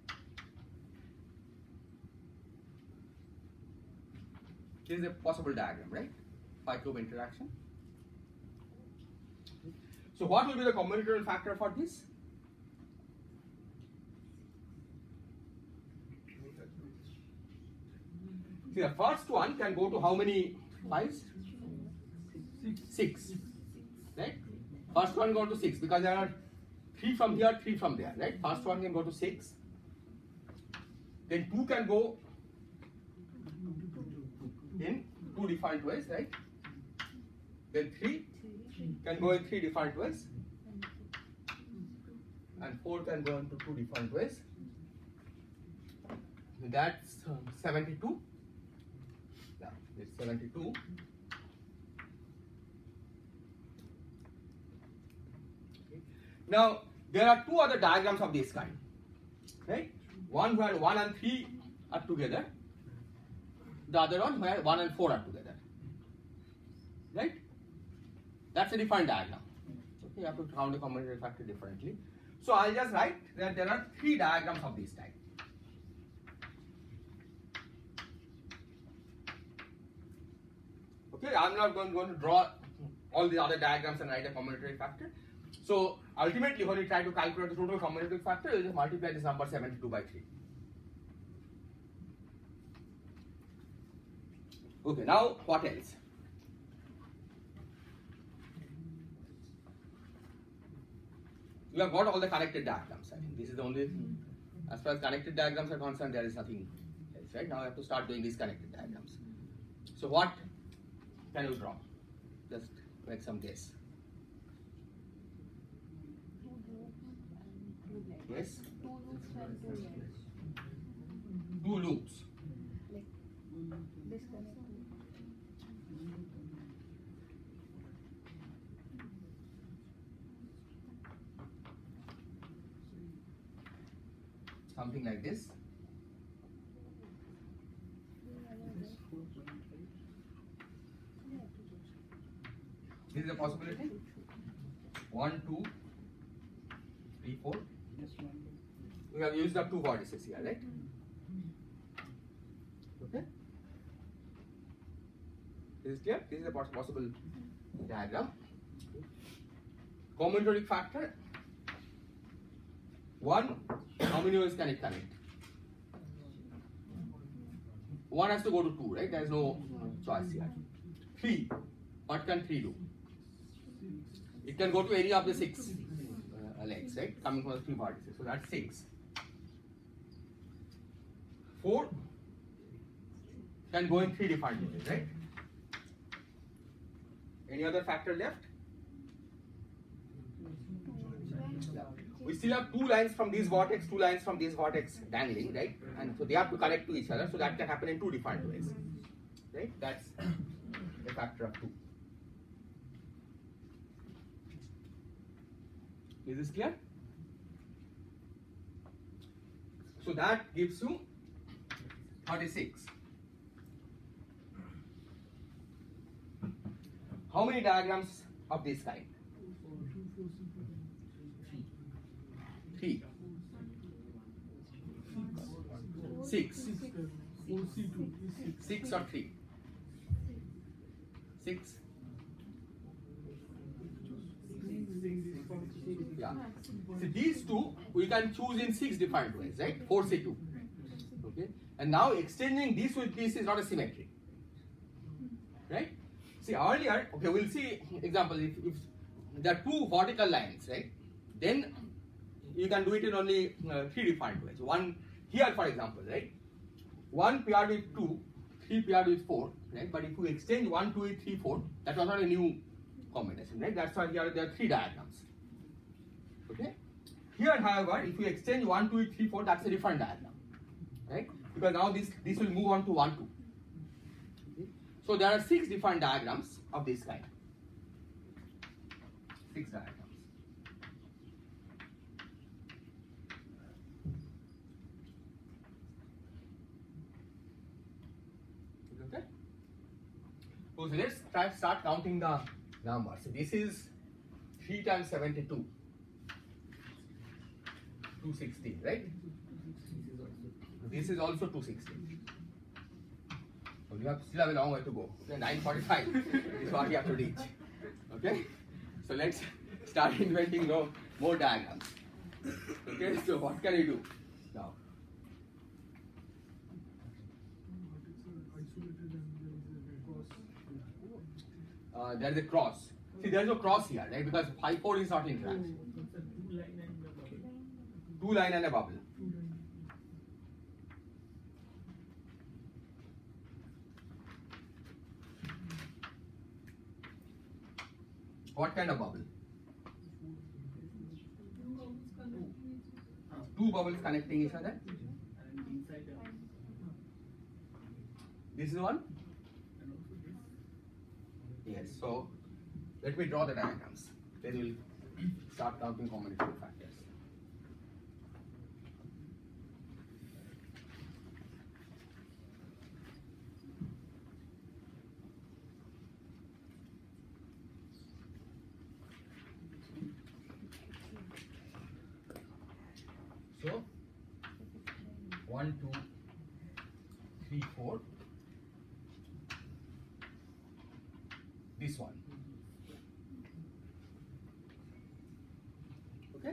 This is a possible diagram, right? Pi-cube interaction. So what will be the combinatorial factor for this? See, the first one can go to how many phi's? Six. Six. Right? First one go to six because there are three from here, three from there, right? First one can go to six. Then two can go in two different ways, right? Then three can go in three different ways. And four can go into two different ways. That's um, seventy-two. Yeah, it's seventy-two. Now, there are two other diagrams of this kind, right? One where one and three are together, the other one where one and four are together, right? That's a different diagram. Okay, you have to count the combinatorial factor differently. So I'll just write that there are three diagrams of this type. Okay, I'm not going, going to draw all the other diagrams and write a combinatorial factor. So ultimately, when you try to calculate the total combinatorial factor, you just multiply this number seventy-two by three. Okay, now what else? You have got all the connected diagrams. I think this is the only, as far as connected diagrams are concerned, there is nothing else, right? Now I have to start doing these connected diagrams. So what can you draw? Just make some guess. Yes? Two loops and two layers. Two loops. Like disconnected. something like this. This is a possibility. One, two, three, four. We have used up two vortices here, right? Okay. This is clear. This is a poss possible diagram. Combinatoric factor. One, how many ways can it connect? One has to go to two, right? There is no choice here. Three, what can three do? It can go to any of the six uh, legs, right? Coming from the three vortices. So that's six. Four can go in three different ways, right? Any other factor left? Yeah. We still have two lines from this vortex, two lines from this vortex dangling, right? And so they have to connect to each other, so that can happen in two different ways, right? That's a factor of two. Is this clear? So that gives you thirty-six. How many diagrams of this kind? Three. Six. Six or three? Six. Yeah. So these two we can choose in six different ways, right? four C two. Okay. And now extending this with this is not a symmetry, right? See earlier, okay, we'll see example. If, if there are two vertical lines, right? Then you can do it in only uh, three different ways. One here, for example, right? One paired with two, three paired with four, right? But if we exchange one, two, three, four, that was not a new combination, right? That's why here there are three diagrams. Okay. Here, however, if we exchange one, two, three, four, that's a different diagram, right? Because now this this will move on to one, two. Okay. So there are six different diagrams of this kind. Six diagrams. Okay. So let's try start counting the numbers. So this is three times seventy-two. two sixteen, right? This is also two sixteen. So we have still have a long way to go. Okay, nine forty-five is what we have to reach. Okay? So let's start inventing no, more diagrams. Okay, so what can you do now? Uh, there is a cross. See, there is no cross here, right? Because five four is not in trans. Two line and a bubble. What kind of bubble? Two bubbles connecting each other. This is one? Yes, so let me draw the diagrams. Then we'll start counting combinatorial factors. So, one, two, three, four. This one. Okay.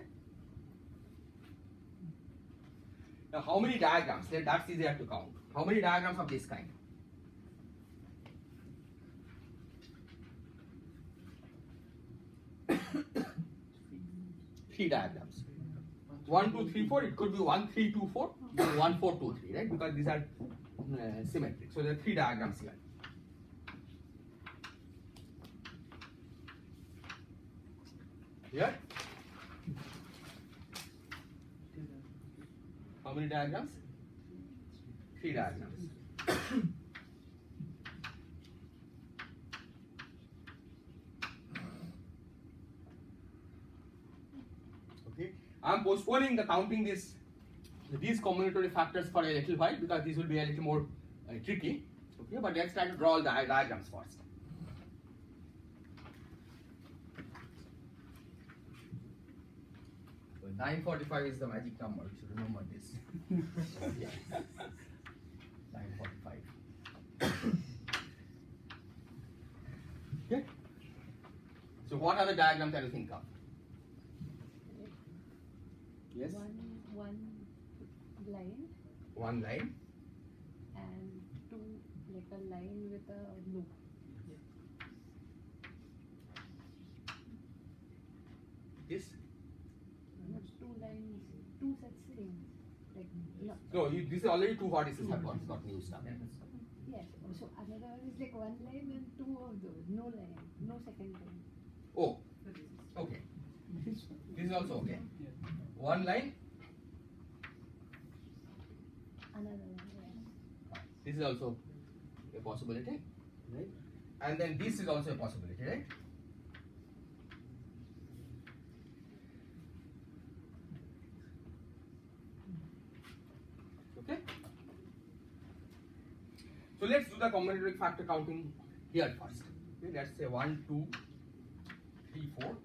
Now, how many diagrams? That's easier to count. How many diagrams of this kind? Three diagrams. One, two, three, four. It could be one, three, two, four, one, four, two, three, right? Because these are uh, symmetric. So there are three diagrams here. Here. How many diagrams? Three diagrams. Okay. I am postponing the counting this these combinatory factors for a little while because these will be a little more uh, tricky. Okay, but let's try to draw the diagrams first. So nine forty-five is the magic number. You should remember this. nine forty-five. Okay. So what other diagrams can you think of? Yes. One one line One line. and two, like a line with a loop. This. No, two lines, two such things. Like no. No, you, this is already two vertices have got, got new stuff. Yes. So another one is like one line and two of those. No line, no second line. Oh, okay. This is also okay. One line. Another one. Yeah. This is also a possibility, right? And then this is also a possibility, right? Okay. So let's do the combinatoric factor counting here first. Okay, let's say one, two, three, four.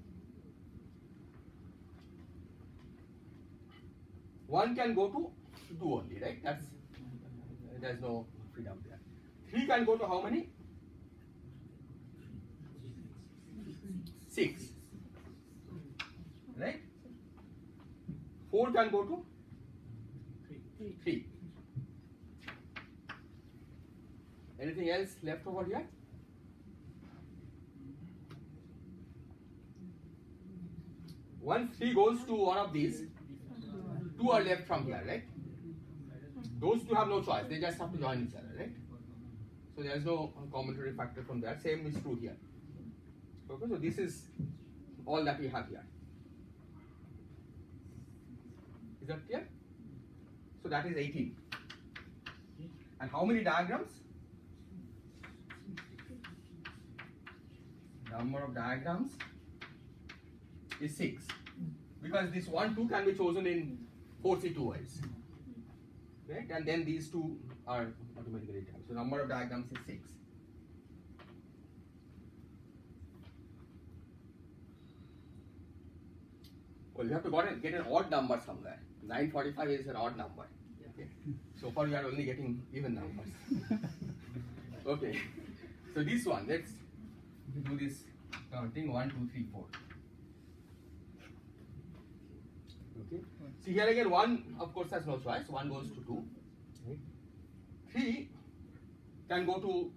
One can go to two only, right? That's there's no freedom there. Three can go to how many? Six. Right? Four can go to three. Anything else left over here? Once three goes to one of these, two are left from here, right? Those two have no choice, they just have to join each other, right? So there is no combinatoric factor from there. Same is true here. Okay, so this is all that we have here. Is that clear? So that is eighteen. And how many diagrams? Number of diagrams is six. Because this one, two can be chosen in four C two ways. Right? And then these two are automatically done. So number of diagrams is six. Well, you have to got a, get an odd number somewhere. nine forty-five is an odd number. Okay. So far we are only getting even numbers. Okay. So this one, let's do this counting one, two, three, four. Okay. See here again, one of course has no choice. One goes to two. Right. Three can go to.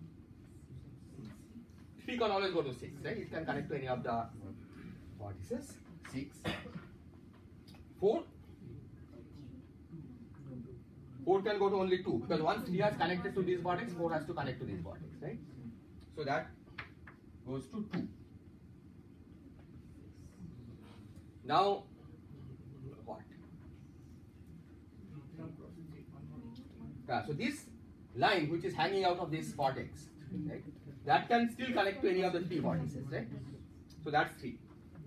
Three can always go to six. Right. It can connect to any of the vertices. Six. Four. Four can go to only two because once three has connected to this vertex, four has to connect to this vertex, right? So that goes to two. Now, what? Yeah, so this line which is hanging out of this vertex, right? That can still connect to any of the three vertices, right? So that's three.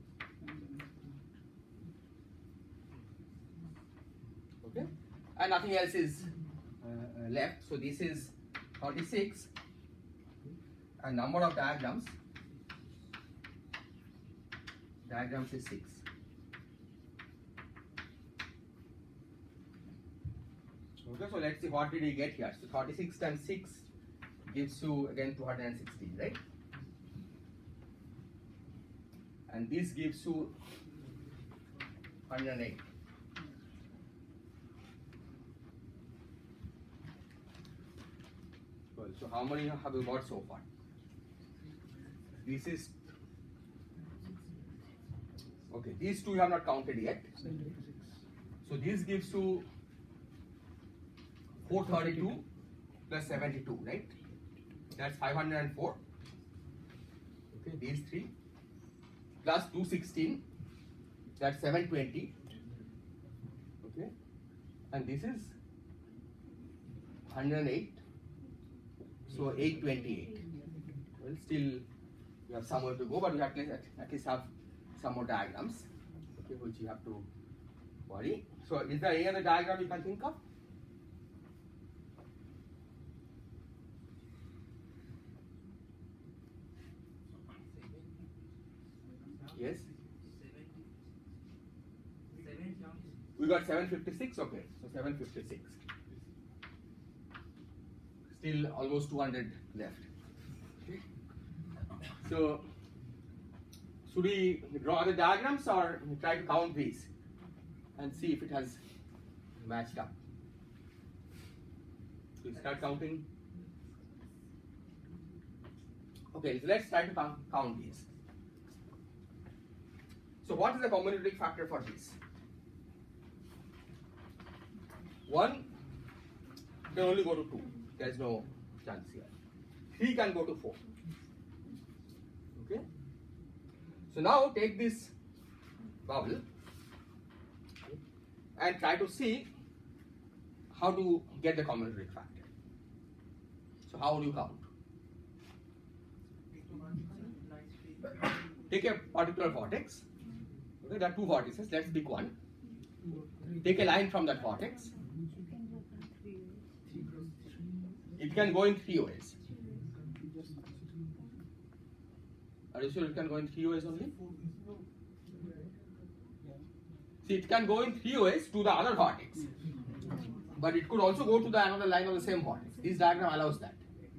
Okay, and nothing else is uh, left. So this is thirty-six, and number of diagrams. Diagrams is six. Okay, so let's see what did we get here. So thirty-six times six gives you again two hundred sixteen, right? And this gives you one hundred eight. Well, so how many have you got so far? This is okay. These two you have not counted yet. So this gives you four thirty-two plus seventy-two, right? That's five hundred four. Okay, these three plus two sixteen. That's seven twenty. Okay, and this is one hundred eight. So eight twenty-eight. Well, still you have somewhere to go, but you have to at least have some more diagrams, okay, which you have to body. So is there any other diagram you can think of? Yes? We got seven fifty-six, okay, so seven fifty-six. Still almost two hundred left. So, should we draw the diagrams or try to count these and see if it has matched up? So we start counting. Okay, so let's try to count, count these. So what is the combinatoric factor for this? One can only go to two. There is no chance here. Three can go to four. Okay. So now take this bubble and try to see how to get the combinatoric factor. So how would you count? Take a particular vortex. Okay, there are two vortices. Let's pick one. Take a line from that vortex. It can go in three ways. Are you sure it can go in three ways only? See, it can go in three ways to the other vortex. But it could also go to the another line of the same vortex. This diagram allows that.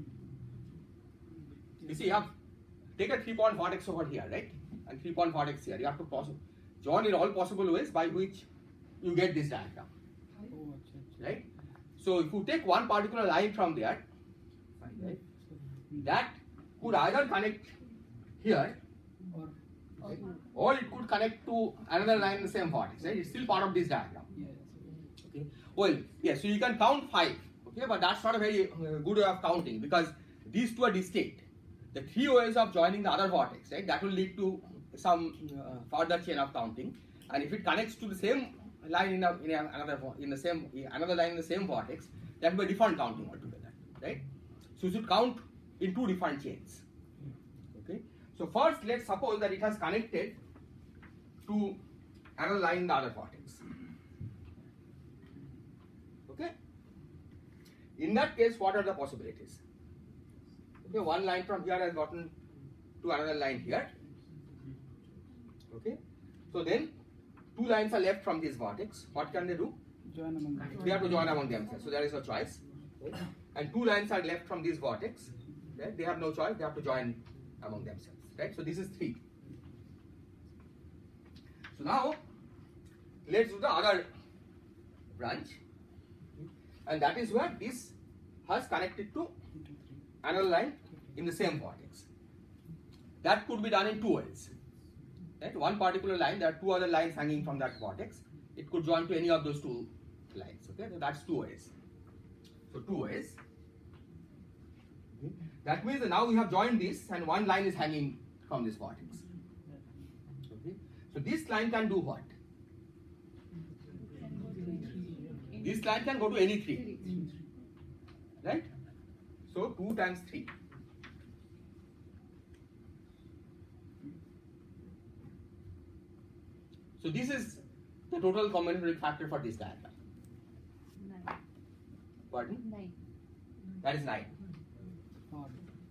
You see, you have take a three-point vortex over here, right? And three-point vortex here. You have to possible join in all possible ways by which you get this diagram. Right? So if you take one particular line from there, right, that could either connect here, right, or it could connect to another line in the same vortex. Right? It's still part of this diagram. Okay. Well, yes. So you can count five. Okay, but that's not a very uh, good way of counting because these two are distinct. The three ways of joining the other vortex, right, that will lead to some uh, further chain of counting. And if it connects to the same line in, a, in a, another in the same another line in the same vortex, that will be different counting altogether, right? So you should count in two different chains. Okay. So first, let's suppose that it has connected to another line in the other vortex. Okay. In that case, what are the possibilities? Okay, one line from here has gotten to another line here. Okay. So then, two lines are left from this vortex. What can they do? Join among them. They have to join among themselves. So there is no choice. Right? And two lines are left from this vortex. Right? They have no choice. They have to join among themselves. Right? So this is three. So now, let's do the other branch. And that is where this has connected to another line in the same vortex. That could be done in two ways. Right? One particular line, there are two other lines hanging from that vortex. It could join to any of those two lines. Okay, so that's two ways. So two ways. Okay. That means that now we have joined this, and one line is hanging from this vortex. Okay. So this line can do what? This line can go to any three. Right? So two times three. So this is the total combinatoric factor for this diagram. Nine. Pardon? Nine. That is nine. Odd.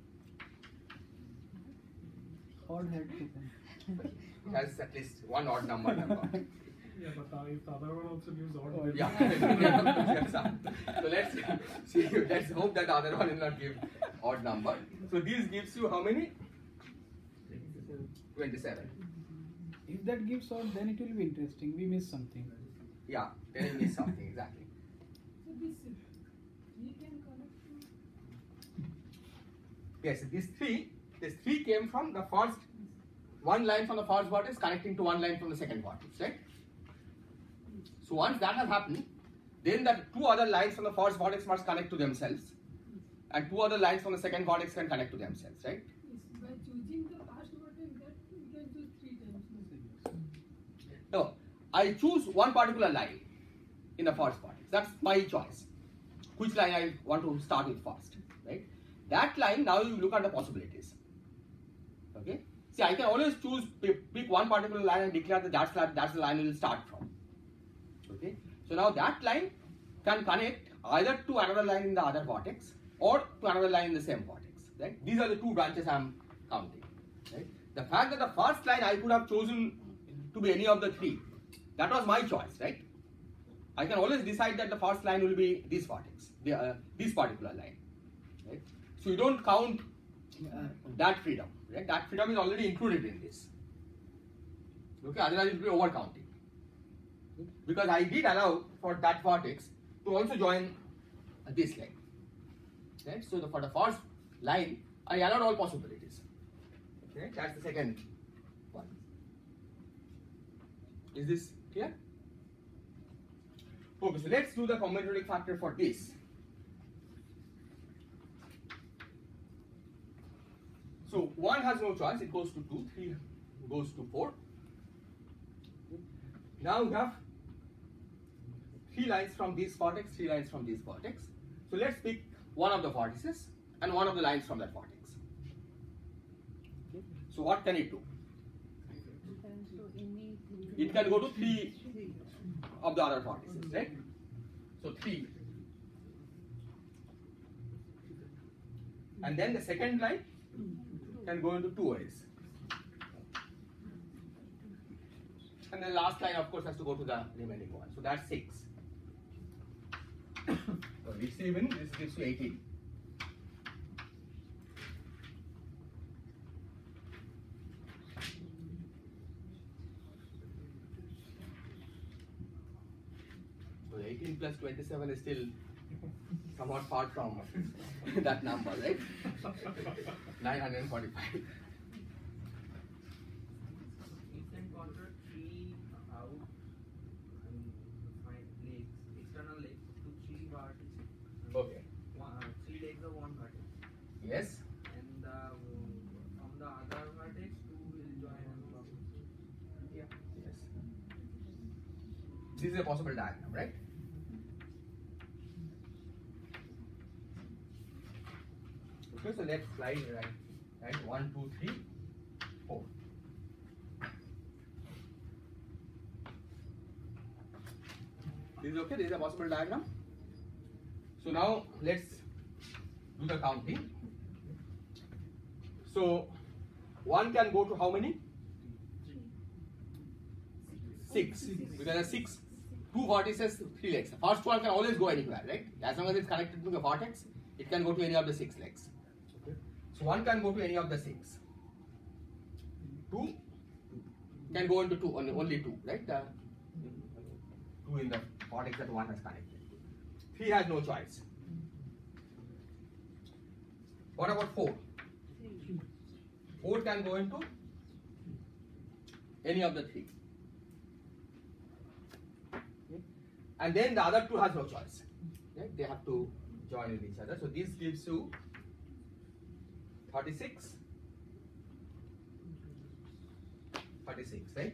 Odd had to come. It has at least one odd number. number. Yeah, but uh, if the other one also gives odd. Yeah. Yes, sir. So let's see. Let's hope that the other one will not give odd number. So this gives you how many? twenty-seven. If that gives odd, then it will be interesting. We miss something. Yeah, then you miss something exactly. So this three can connect to. Yes, this three, this three came from the first one line from the first vortex connecting to one line from the second vortex, right? So once that has happened, then the two other lines from the first vortex must connect to themselves, and two other lines from the second vortex can connect to themselves, right? Yes, by choosing the last vortex, that we can choose three times. No, I choose one particular line in the first vortex. That's my choice. Which line I want to start with first, right? That line, now you look at the possibilities. Okay? See, I can always choose, pick, pick one particular line and declare that that's, that's the line we will start from. Okay, so now that line can connect either to another line in the other vertex or to another line in the same vertex. Right? These are the two branches I am counting. Right? The fact that the first line I could have chosen to be any of the three, that was my choice, right? I can always decide that the first line will be this vertex, the, uh, this particular line. Right? So you don't count uh, that freedom. Right? That freedom is already included in this. Okay, otherwise it will be over counting. Because I did allow for that vertex to also join uh, this line. Right? So the, for the first line, I allowed all possibilities. Okay, that's the second one. Is this clear? Okay, so let's do the combinatoric factor for this. So one has no choice, it goes to two, three goes to four. Now we have three lines from this vertex, three lines from this vertex. So let's pick one of the vertices and one of the lines from that vertex. So what can it do? It can go to three of the other vertices, right? So three. And then the second line can go into two ways. And the last line, of course, has to go to the remaining one. So that's six. So receiving, this gives you eighteen. So eighteen plus twenty-seven is still somewhat far from that number, right? nine hundred forty-five. You can convert three out and find legs, external legs to three vertices. Okay. One, uh, three legs of one vertex. Yes. And uh, from the other vertex, two will join and come. Yeah. Yes. This is a possible diagram, right? Okay, so let's slide right, right, one, two, three, four. This is okay, this is a possible diagram. So now let's do the counting. So one can go to how many? Six. Because there are six, two vertices, three legs. The first one can always go anywhere, right? As long as it's connected to the vertex, it can go to any of the six legs. Okay. So one can go to any of the six. Two can go into two, only, only two, right? The, two in the vertex that one has connected. Three has no choice. What about four? Four can go into any of the three. Okay. And then the other two has no choice. Okay. They have to join with each other. So this gives you thirty-six. thirty-six, right?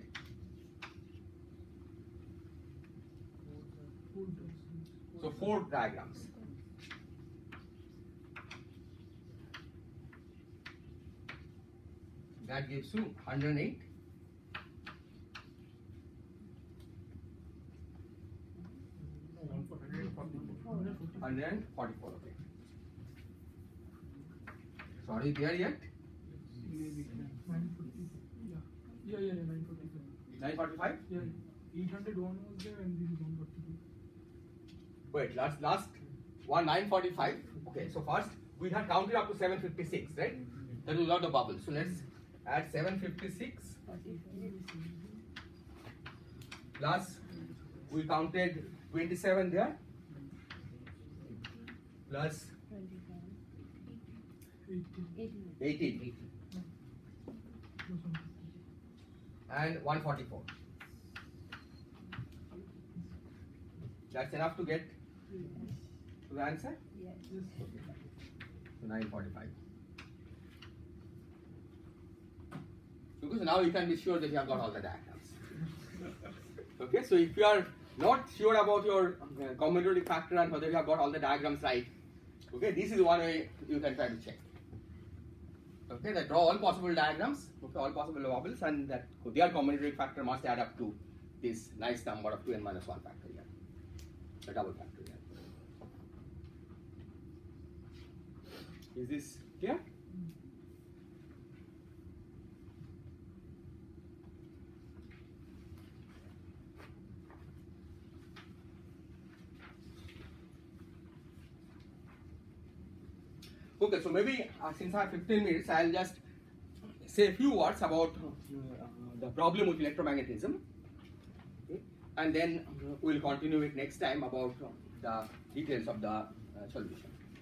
So four diagrams. That gives you one hundred eight. one hundred forty-four, okay. So are you there yet? Yeah, yeah, yeah, nine forty-five. nine forty-five? Yeah, eight hundred one was there and this is one forty-two. Wait, last last one nine forty-five. Okay, so first we had counted up to seven fifty-six, right? That was not the bubble. So let's add seven fifty-six. Plus we counted twenty-seven there. Plus eighteen. And one forty-four. That's enough to get to the answer? Yes. Okay. So nine forty-five. Because now you can be sure that you have got all the diagrams. Okay, so if you are not sure about your uh, combinatoric factor and whether you have got all the diagrams right, okay, this is one way you can try to check. Okay, that draw all possible diagrams, okay, all possible bubbles, and that their combinatoric factor must add up to this nice number of two n minus one factorial. a double factorial. Is this clear? Okay, so maybe uh, since I have fifteen minutes, I'll just say a few words about uh, the problem with electromagnetism, okay? And then uh, we'll continue it next time about uh, the details of the uh, solution.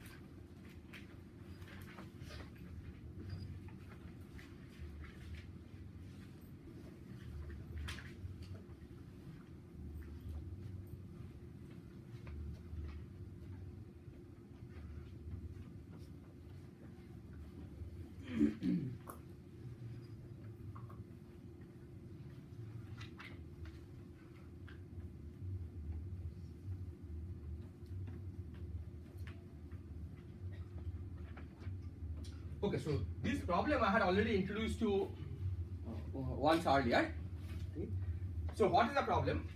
Okay, so this problem I had already introduced to uh, once earlier. Okay. So what is the problem?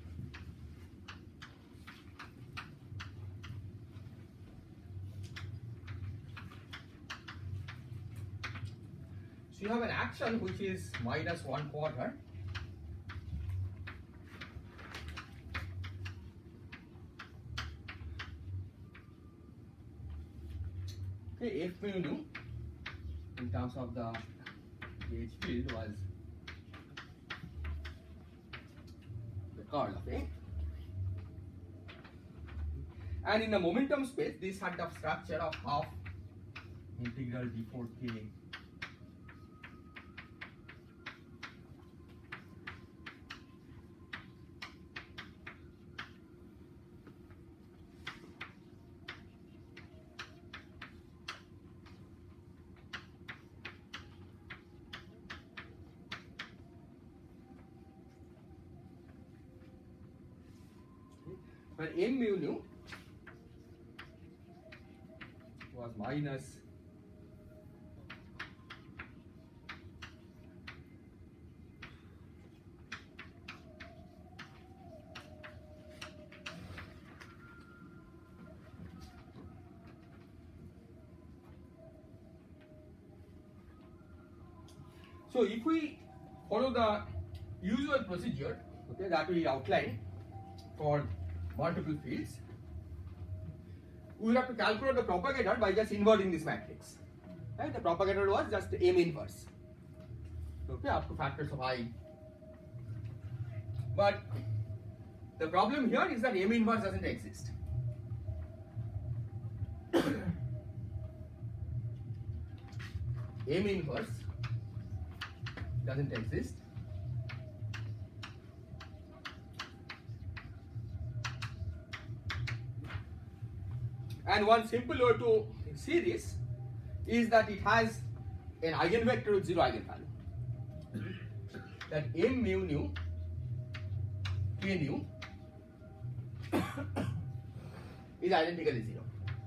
So you have an action which is minus one quarter. Okay, F mu nu in terms of the gauge field was the curl of A. And in the momentum space, this had the structure of half integral d four k where m mu nu was minus so if we follow the usual procedure, okay, that we outlined for multiple fields, we will have to calculate the propagator by just inverting this matrix. Right? The propagator was just M inverse. Okay, up to factors of I. But the problem here is that M inverse doesn't exist. M inverse doesn't exist. And one simple way to see this is that it has an eigenvector with zero eigenvalue. That M mu nu K nu is identically zero.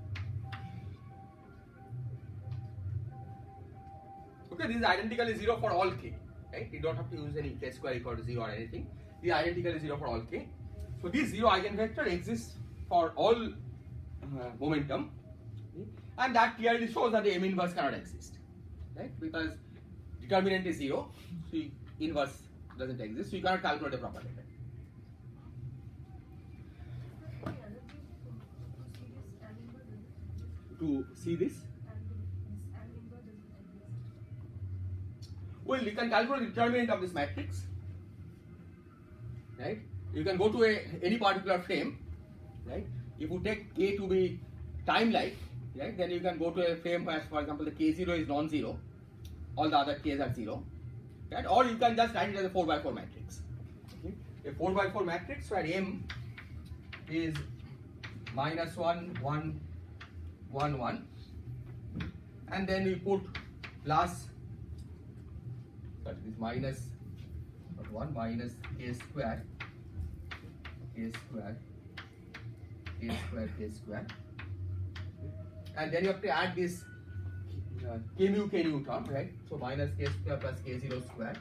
Okay, this is identically zero for all k. Right? You don't have to use any k square equal to zero or anything. This is identically zero for all k. So this zero eigenvector exists for all Uh, momentum, and that clearly shows that the M inverse cannot exist, right? Because determinant is zero, so inverse doesn't exist, so you cannot calculate the propagator. To see this, well, you can calculate the determinant of this matrix, right? You can go to a any particular frame, right? If you take k to be time-like, right, then you can go to a frame where, for example, the k zero is non-zero, all the other k's are zero, right? Or you can just write it as a four by four matrix. Okay? A four by four matrix where m is minus one, one, one, one, and then we put plus, that is minus not one minus k square, k square. K square, k square, and then you have to add this uh, k mu k nu term, right? So minus k square plus k zero square.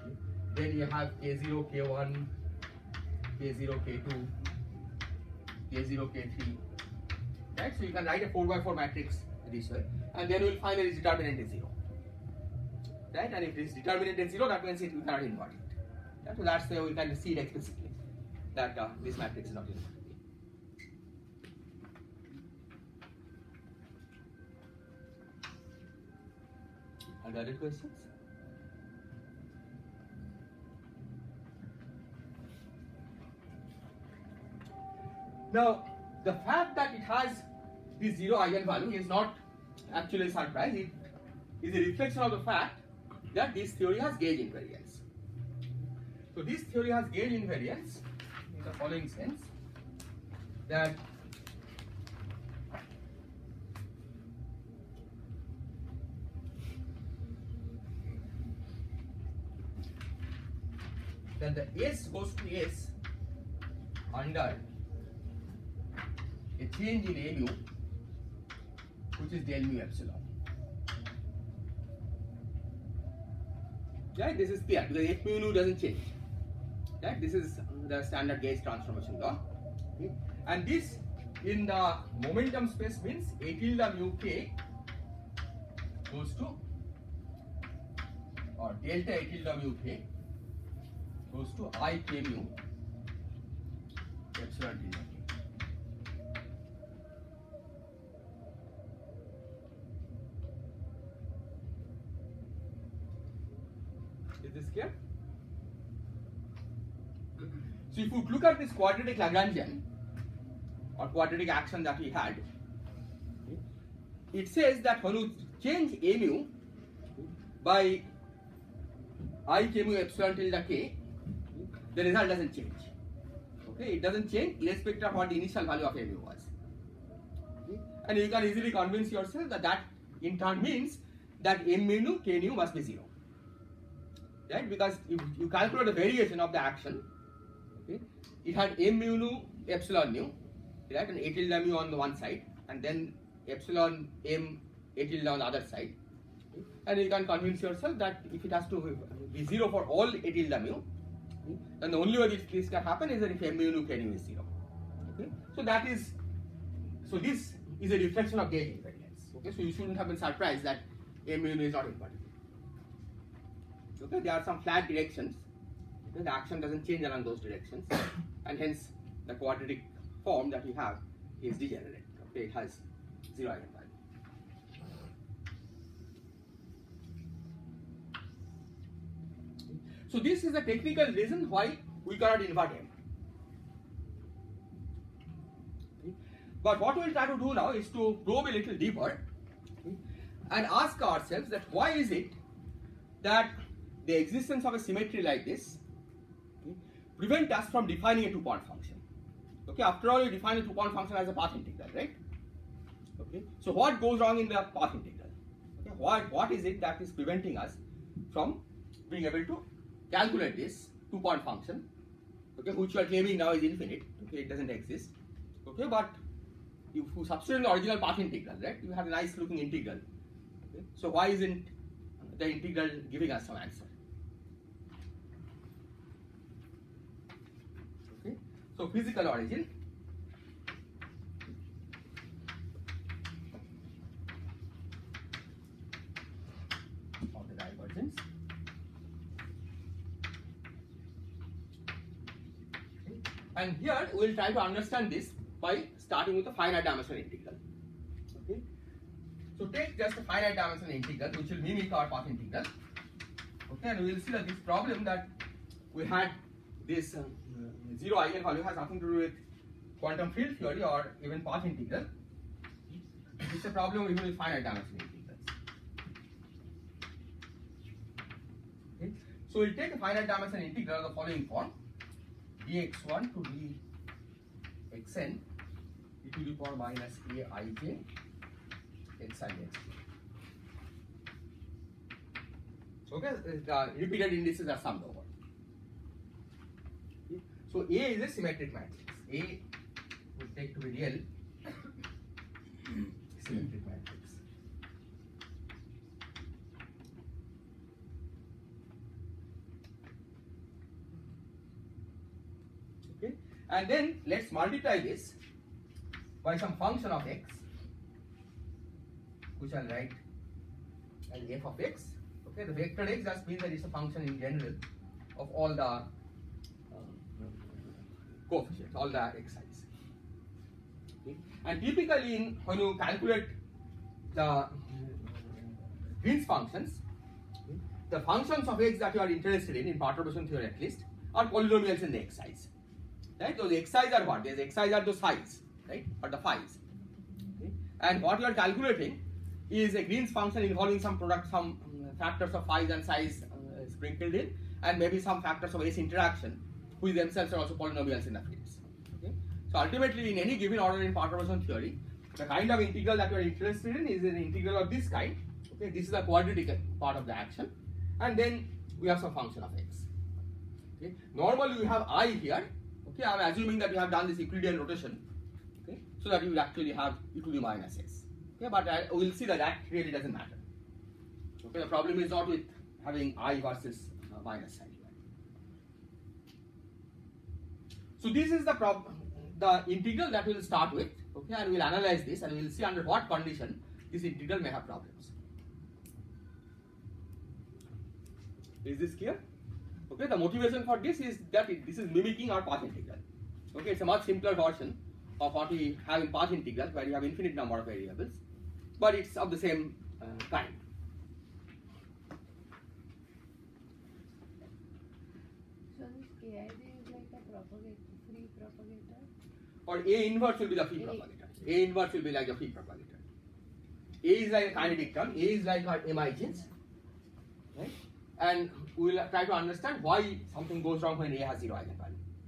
Then you have k zero, k one, k zero, k two, K zero, K three. Right? So you can write a four by four matrix this way, and then we'll find that its determinant is zero. Right? And if its determinant is zero, that means it we cannot invert it. Right? So that's the way we can see it explicitly that uh, this matrix is not invertible. Are there other questions? Now, the fact that it has this zero eigenvalue is not actually a surprise. It is a reflection of the fact that this theory has gauge invariance. So, this theory has gauge invariance in the following sense that that the S goes to S under a change in A mu, which is del mu epsilon. Right? This is clear because F mu nu doesn't change. Right? This is the standard gauge transformation law. Okay? And this in the momentum space means A tilde mu k goes to, or delta A tilde mu k goes to I k mu epsilon tilde k. Is this clear? So if you look at this quadratic Lagrangian or quadratic action that we had, it says that when you change A mu by I k mu epsilon tilde k, the result doesn't change. Okay, it doesn't change irrespective of what the initial value of A mu was. Okay? And you can easily convince yourself that that in turn means that M mu nu k nu must be zero. Right? Because if you calculate the variation of the action, okay, it had M mu nu epsilon nu, right, and A tilde mu on the one side, and then epsilon m A tilde on the other side. Okay? And you can convince yourself that if it has to be zero for all A tilde mu, okay, then the only way this, this can happen is that if M mu nu k nu is zero. Okay? So that is, so this is a reflection of gauge invariance. Okay? So you shouldn't have been surprised that M mu nu is not invertible. Okay, there are some flat directions. Okay, the action doesn't change along those directions, and hence the quadratic form that we have is degenerate. Okay, it has zero eigenvalue. So this is the technical reason why we cannot invert M. Okay. But what we will try to do now is to probe a little deeper, okay, and ask ourselves that why is it that the existence of a symmetry like this, okay, prevent us from defining a two-point function. Okay, after all, you define a two-point function as a path integral, right? Okay, so what goes wrong in the path integral? Okay, what what is it that is preventing us from being able to calculate this two-point function? Okay, which you are claiming now is infinite. Okay, it doesn't exist. Okay, but if you substitute in the original path integral, right, you have a nice-looking integral. Okay, so why isn't the integral giving us some answer? Okay, so physical origin. Of the divergence. Okay. And here we will try to understand this by starting with a finite dimensional integral. Okay. So take just a finite dimensional integral which will mimic our path integral. Okay, and we will see that this problem that we had this uh, zero eigenvalue has nothing to do with quantum field theory or even path integral. It's a problem even with finite dimensional integrals. Okay, so we'll take a finite dimensional integral of the following form: dx one to dxn e to the power minus a ij x I x. Okay, the repeated indices are summed over. Okay. So A is a symmetric matrix. A we take to be real symmetric matrix. Okay, and then let's multiply this by some function of x, which I'll write as f of x. Okay, the vector x just means that it's a function in general of all the uh, coefficients, all the xi's. Okay. And typically, in, when you calculate the Green's functions, okay, the functions of x that you are interested in, in perturbation theory at least, are polynomials in the xi's. Right? Those xi's are what? Those xi's are the size, right? Or the phi's. Okay. And what you are calculating is a Green's function involving some product, some um, factors of phi's and size uh, sprinkled in, and maybe some factors of S interaction, which themselves are also polynomials in the fields. Okay. So ultimately, in any given order in perturbation theory, the kind of integral that you are interested in is an integral of this kind. Okay, this is the quadratic part of the action, and then we have some function of x. Okay, normally we have I here. Okay, I am assuming that you have done this Euclidean rotation. Okay, so that you will actually have e to the minus s. Okay, but I will see that that really doesn't matter. Okay, the problem is not with having I versus uh, minus sign. So this is the problem, the integral that we will start with. Okay, and we will analyze this, and we will see under what condition this integral may have problems. Is this clear? Okay, the motivation for this is that it, this is mimicking our path integral. Okay, it's a much simpler version of what we have in path integral, where you have infinite number of variables, but it's of the same uh, kind. So this A I J is like a propagator, free propagator? Or A inverse will be the free propagator. A inverse will be like the free propagator. A is like a kinetic term, A is like our M I genes, right? And we will try to understand why something goes wrong when A has zero eigenvalue.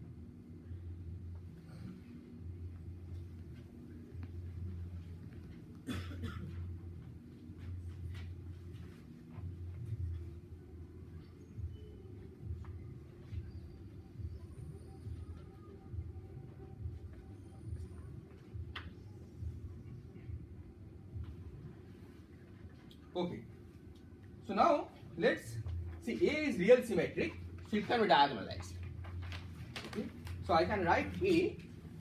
Okay, so now let's see, A is real symmetric, so it can be diagonalized. Okay, so I can write A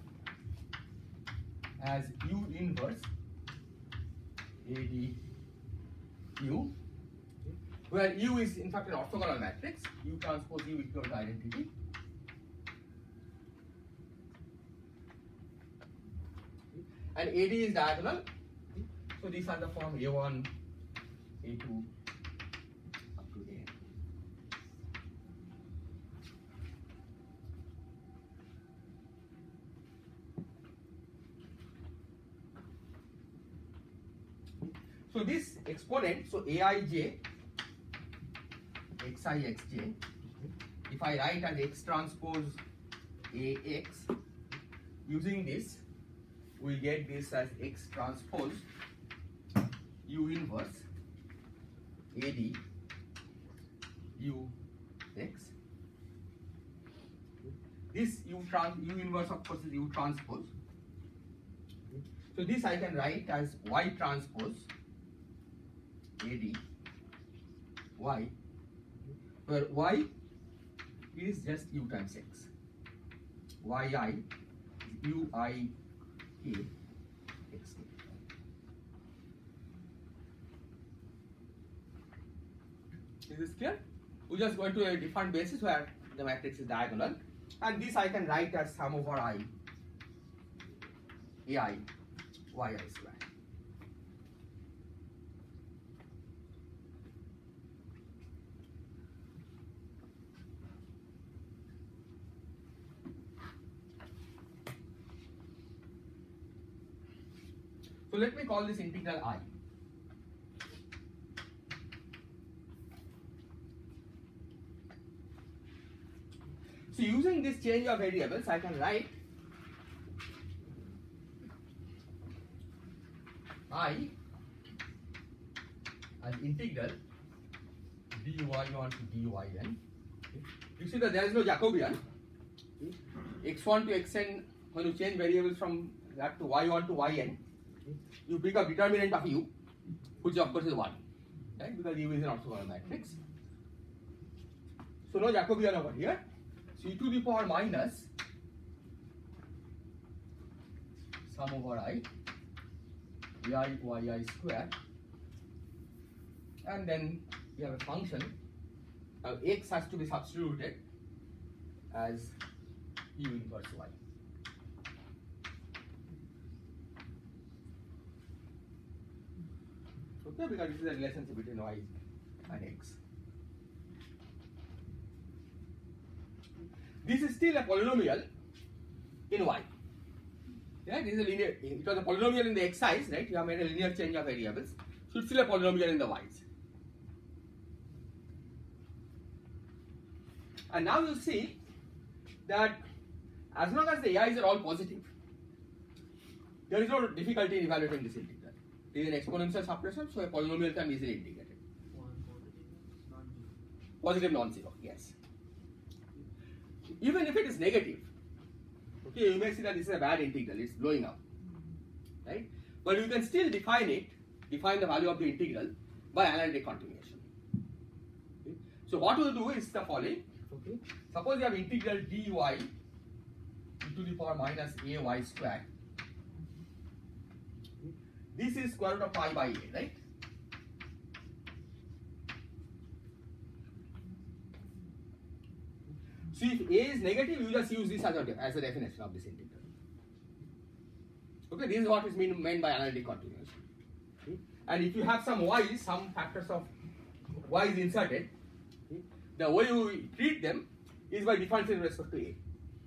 as U inverse A D U, okay, where U is in fact an orthogonal matrix, U transpose U equal to identity. Okay. And A D is diagonal, okay, so these are the form A one, A two, up to A. So this exponent, so Aij, Xi, Xj, if I write as X transpose Ax, using this, we get this as X transpose U inverse A D U X. This U trans U inverse of course is U transpose. So this I can write as Y transpose A D Y, where Y is just U times X. Yi U I K X. Is this clear? We just go into a different basis where the matrix is diagonal, and this I can write as sum over I A I Y I square. So let me call this integral I. So using this change of variables, I can write I as integral dy one to dyn. Okay. You see that there is no Jacobian. Okay. x one to xn, when you change variables from that to y one to yn, okay, you pick up determinant of u, which of course is one, right? Because u is an orthogonal matrix. So no Jacobian over here. So e to the power minus sum over I, ai yi square, and then you have a function. Now x has to be substituted as u inverse y. Okay, because this is a relationship between y and x. This is still a polynomial in y. Yeah, this is a linear. It was a polynomial in the x size, right? You have made a linear change of variables, so it's still a polynomial in the y's. And now you see that as long as the ai's are all positive, there is no difficulty in evaluating this integral. There is an exponential suppression, so a polynomial can be easily integrated. One positive, non-zero. Positive non-zero, yes. Even if it is negative, okay, you may see that this is a bad integral, it's blowing up, right? But you can still define it, define the value of the integral by analytic continuation. Okay? So what we'll do is the following. Okay. Suppose you have integral dy e to the power minus ay square. This is square root of pi by a, right? So if a is negative, you just use this as a, as a definition of this integral. Okay, this is what is mean, meant by analytic continuation. Okay. And if you have some y's, some factors of y's inserted, okay, the way you treat them is by differentiating with respect to a.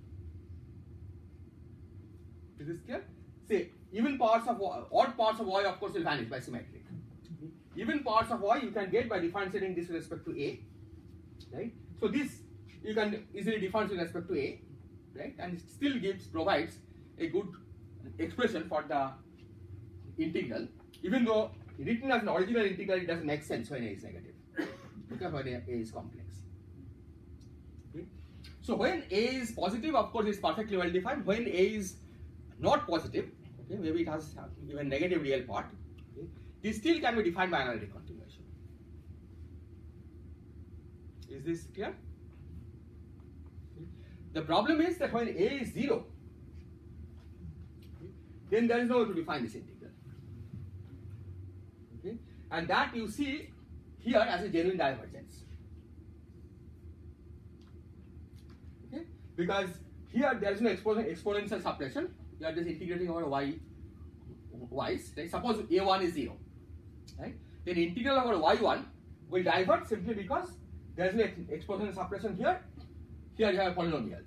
Is this clear? Say, even parts of y, odd parts of y of course will vanish by symmetry. Even parts of y you can get by differentiating this with respect to a, right? So this you can easily differentiate with respect to a, right? And it still gives, provides a good expression for the integral, even though written as an original integral, it doesn't make sense when a is negative, because when a is complex. Okay? So when a is positive, of course, it's perfectly well defined. When a is not positive, okay, maybe it has even negative real part, okay, this still can be defined by analytic continuation. Is this clear? The problem is that when a is zero, okay, then there is no way to define this integral. Okay? And that you see here as a genuine divergence. Okay? Because here there is no exponential, exponential suppression. You are just integrating over y, y's. Right? Suppose a one is zero, right? Then integral over y one will divert simply because there is no exponential suppression here. Here you have a polynomial.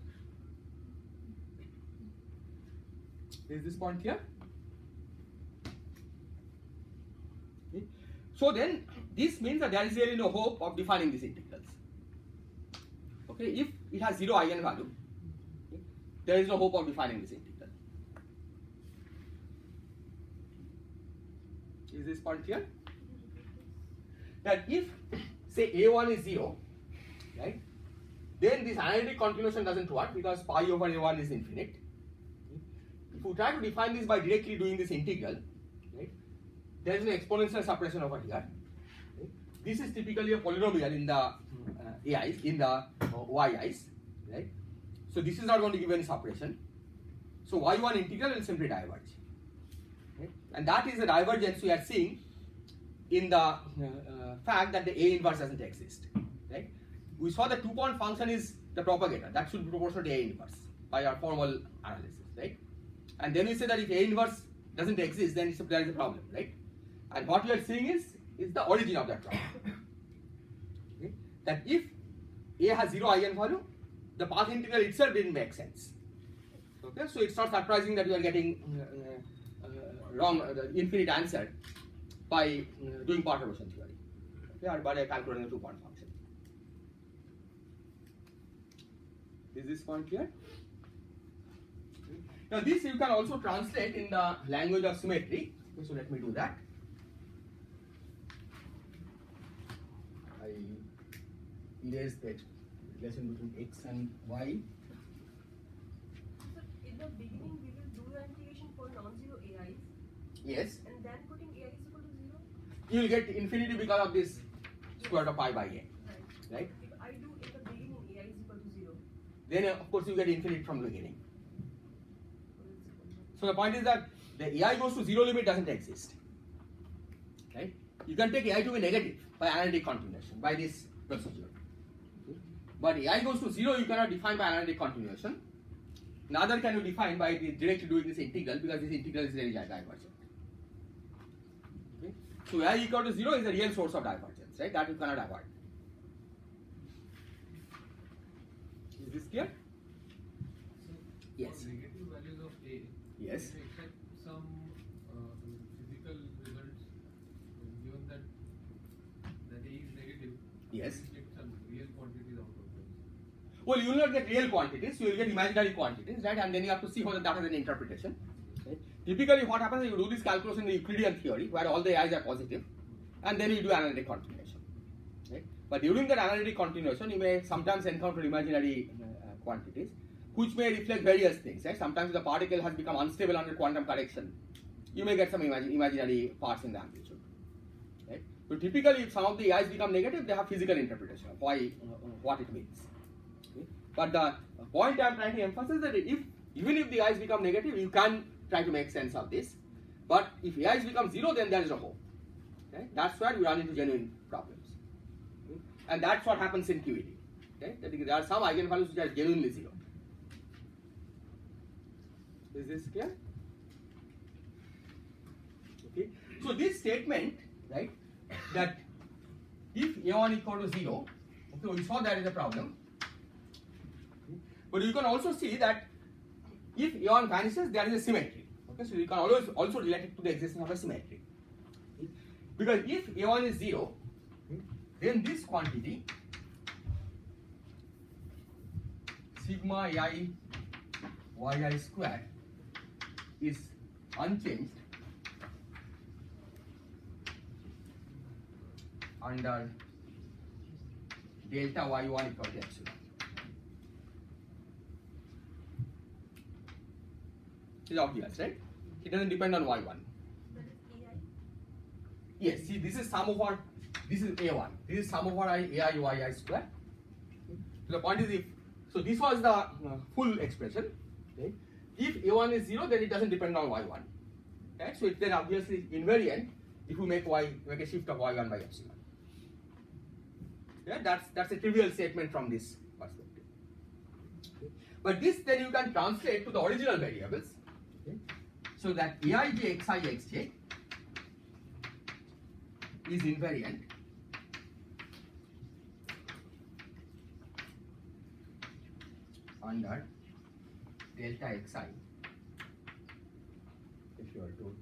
Is this point clear? Okay. So then this means that there is really no hope of defining these integrals. Okay, if it has zero eigenvalue, okay, there is no hope of defining this integral. Is this point clear? That if say a one is zero, right? Then this analytic continuation doesn't work because pi over a one is infinite. If you try to define this by directly doing this integral, right, there is an exponential suppression over here. Right? This is typically a polynomial in the uh, ai's, in the uh, yi's, right? So this is not going to give any suppression. So y one integral will simply diverge. Right? And that is the divergence we are seeing in the uh, uh, fact that the A inverse doesn't exist. Right? We saw the two-point function is the propagator. That should be proportional to A inverse by our formal analysis, right? And then we say that if A inverse doesn't exist, then it's a, there is a problem, right? And what we are seeing is, is the origin of that problem. Okay? That if A has zero eigenvalue, the path integral itself didn't make sense. Okay, so it's not surprising that you are getting uh, uh, wrong, uh, the infinite answer by uh, doing perturbation theory, okay, or by calculating a two-point function. Is this point clear? Now this you can also translate in the language of symmetry. Okay, so let me do that. I erase the relation between x and y. So in the beginning we will do the integration for non-zero A I's. Yes. And then putting A is equal to zero. You will get infinity because of this square root of pi by a. Right. Right? If I do in the beginning A is equal to zero. Then uh, of course you get infinite from the beginning. So the point is that the A I goes to zero limit doesn't exist. Right? You can take A I to be negative by analytic continuation, by this procedure. Okay? But A I goes to zero, you cannot define by analytic continuation. Neither can you define by the directly doing this integral, because this integral is very divergent. Okay? So A I equal to zero is the real source of divergence, right? That you cannot avoid. Is this clear? So, Yes. for negative values of A, Yes. can you expect some uh, physical results uh, given that that A is negative? Yes. You get some real quantities out of it. Well, you will not get real quantities, you will get imaginary quantities, right? And then you have to see whether that has an interpretation. Right? Typically, what happens is you do this calculation in the Euclidean theory, where all the I's are positive, and then you do analytic continuation. Right? But during that analytic continuation, you may sometimes encounter imaginary uh, quantities, which may reflect various things. Right? Sometimes the particle has become unstable under quantum correction. You may get some imag imaginary parts in the amplitude. Right? So typically, if some of the I's become negative, they have physical interpretation of why, uh, what it means. Okay? But the point I am trying to emphasize is that if even if the I's become negative, you can try to make sense of this. But if I's become zero, then there is no hope. Okay? That's where we run into genuine problems. Okay? And that's what happens in Q E D. Okay? There are some eigenvalues which are genuinely zero. Is this clear? Okay. So this statement, right, that if A one equal to zero, okay, we saw that is a problem. Okay. But you can also see that if A one vanishes, there is a symmetry. Okay, so you can always also relate it to the existence of a symmetry. Okay. Because if A one is zero, okay, then this quantity sigma I yi square is unchanged under delta y one equal to epsilon. It's obvious, right? It doesn't depend on y one. That is A I. Yes, see, this is sum over, this is A one. This is sum over I, A I y I square. Okay. So the point is, if, so this was the uh, full expression. Okay. If A one is zero, then it doesn't depend on y one. Right? So it's then obviously invariant if we make y, make a shift of y one by epsilon. Yeah, that's that's a trivial statement from this perspective. Okay. But this then you can translate to the original variables. Okay. So that Aij xi xj is invariant under delta xi if you are to.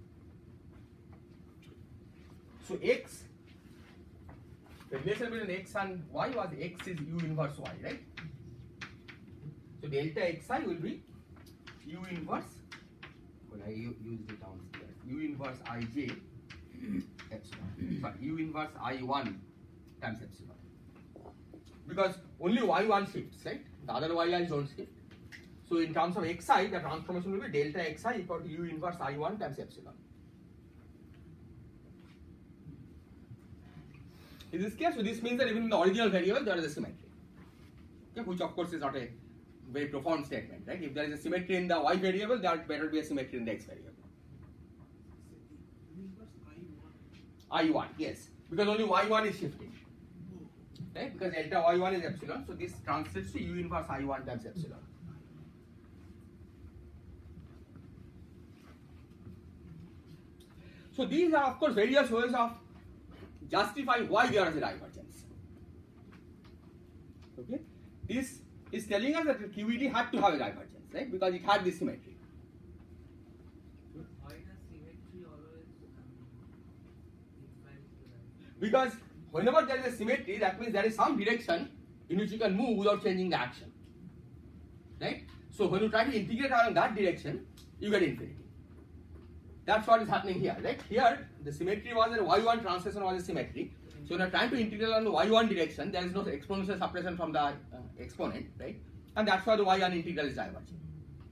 So x, the relation between x and y was x is u inverse y, right? So delta xi will be u inverse, well I use the terms here, u inverse ij epsilon, sorry, u inverse I one times epsilon. Because only y one shifts, right? The other yi's don't shift. So in terms of xi, the transformation will be delta xi equal to u inverse I one times epsilon. Is this clear? So this means that even in the original variable there is a symmetry. Okay, which of course is not a very profound statement, right? If there is a symmetry in the y variable, there better be a symmetry in the x variable. I one, yes, because only y one is shifting, right? Because delta y one is epsilon, so this translates to u inverse I one times epsilon. So these are of course various ways of justifying why there is a divergence. Okay, this is telling us that the Q E D had to have a divergence, right? Because it had this symmetry. Why does symmetry always um, Because whenever there is a symmetry, that means there is some direction in which you can move without changing the action, right? So when you try to integrate along that direction, you get infinity. That's what is happening here, right? Here, the symmetry was that y one translation was a symmetry. So when you are trying to integrate along the y one direction, there is no exponential separation from the uh, exponent, right? And that's why the y one integral is divergent.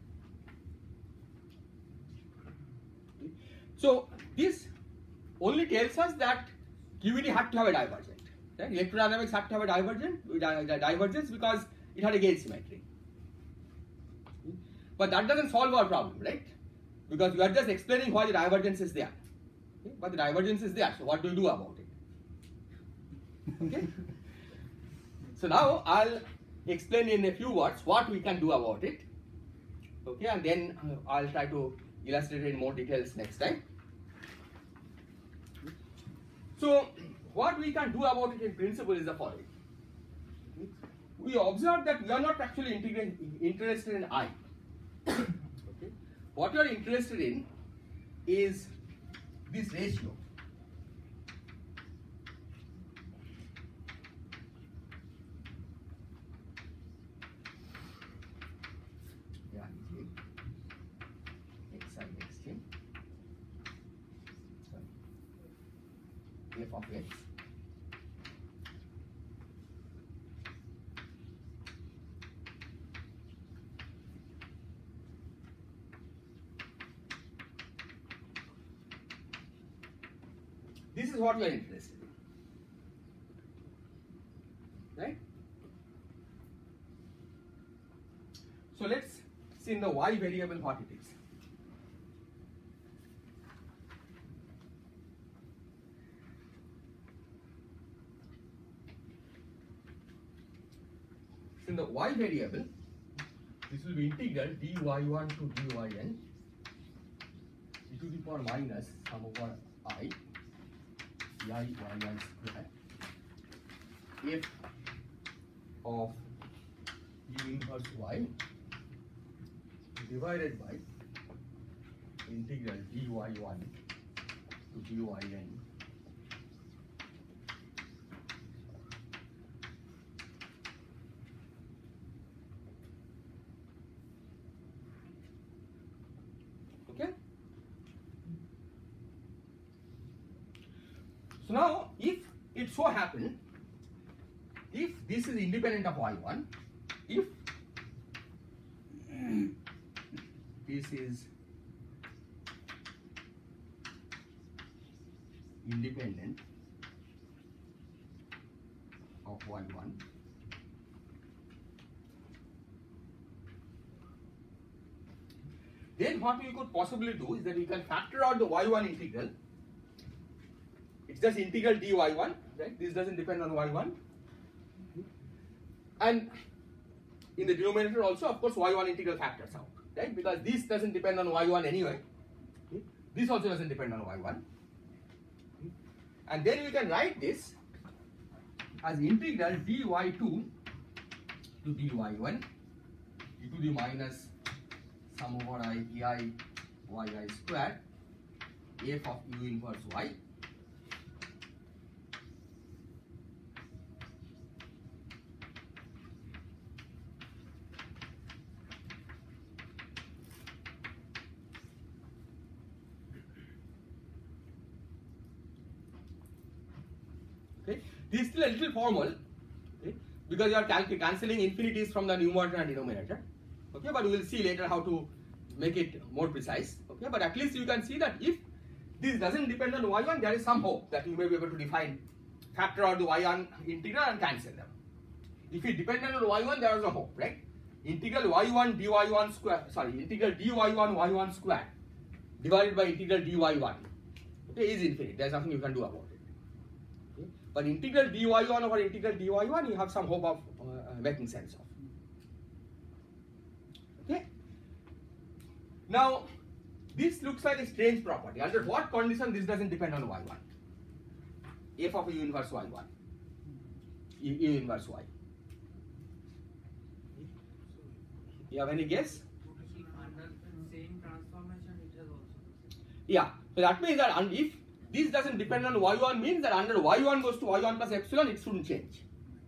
So this only tells us that Q E D had to have a divergent. Right? Electrodynamics had to have a divergent, divergence because it had a gauge symmetry. But that doesn't solve our problem, right? because you are just explaining why the divergence is there. Okay? But the divergence is there, so what do you do about it? Okay? So now I'll explain in a few words what we can do about it. Okay, and then uh, I'll try to illustrate it in more details next time. So what we can do about it in principle is the following. We observe that we are not actually interested in I. Okay. What we are interested in is this ratio. Yeah, xi xj. F of x. This is what we are interested in, right? So let's see in the y variable what it is. So in the y variable, this will be integral dy one to dyn e to the power minus sum over I I y y square f of u inverse y divided by integral dy one to dyn okay. So now, if it so happen, if this is independent of y one, if this is independent of y one, then what we could possibly do is that we can factor out the y one integral. It's just integral dy one, right? This doesn't depend on y one. And in the denominator also, of course, y one integral factors out, right? Because this doesn't depend on y one anyway. This also doesn't depend on y one. And then we can write this as integral dy two to dy one e to the minus sum over I ei yi square f of u inverse y okay. This is still a little formal, okay, because you are cancelling infinities from the numerator and denominator. Okay, but we will see later how to make it more precise. Okay, but at least you can see that if this doesn't depend on y one, there is some hope that you may be able to define, factor out the y one integral and cancel them. If it depended on y one, there is no hope, right? Integral y one dy one square, sorry, integral dy one y one square divided by integral dy one, okay, is infinite. There is nothing you can do about it. Okay? But integral dy one over integral dy one, you have some hope of uh, making sense of. Okay. Now, this looks like a strange property. Under what condition this doesn't depend on y one? F of u inverse y one, u inverse y. You have any guess? If under the same transformation, it has also. Yeah. So that means that if this doesn't depend on y one, means that under y one goes to y one plus epsilon, it shouldn't change.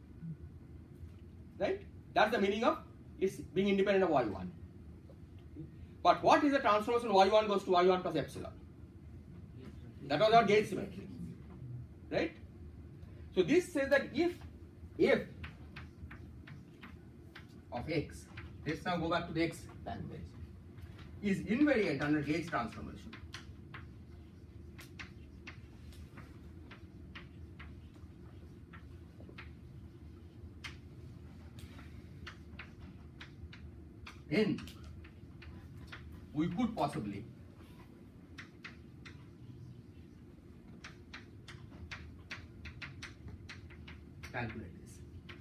Right? That's the meaning of it's being independent of y one. But what is the transformation y one goes to y one plus epsilon? That was our gauge symmetry. Right? So this says that if f of x, let's now go back to the x language, is invariant under gauge transformation, then we could possibly calculate this.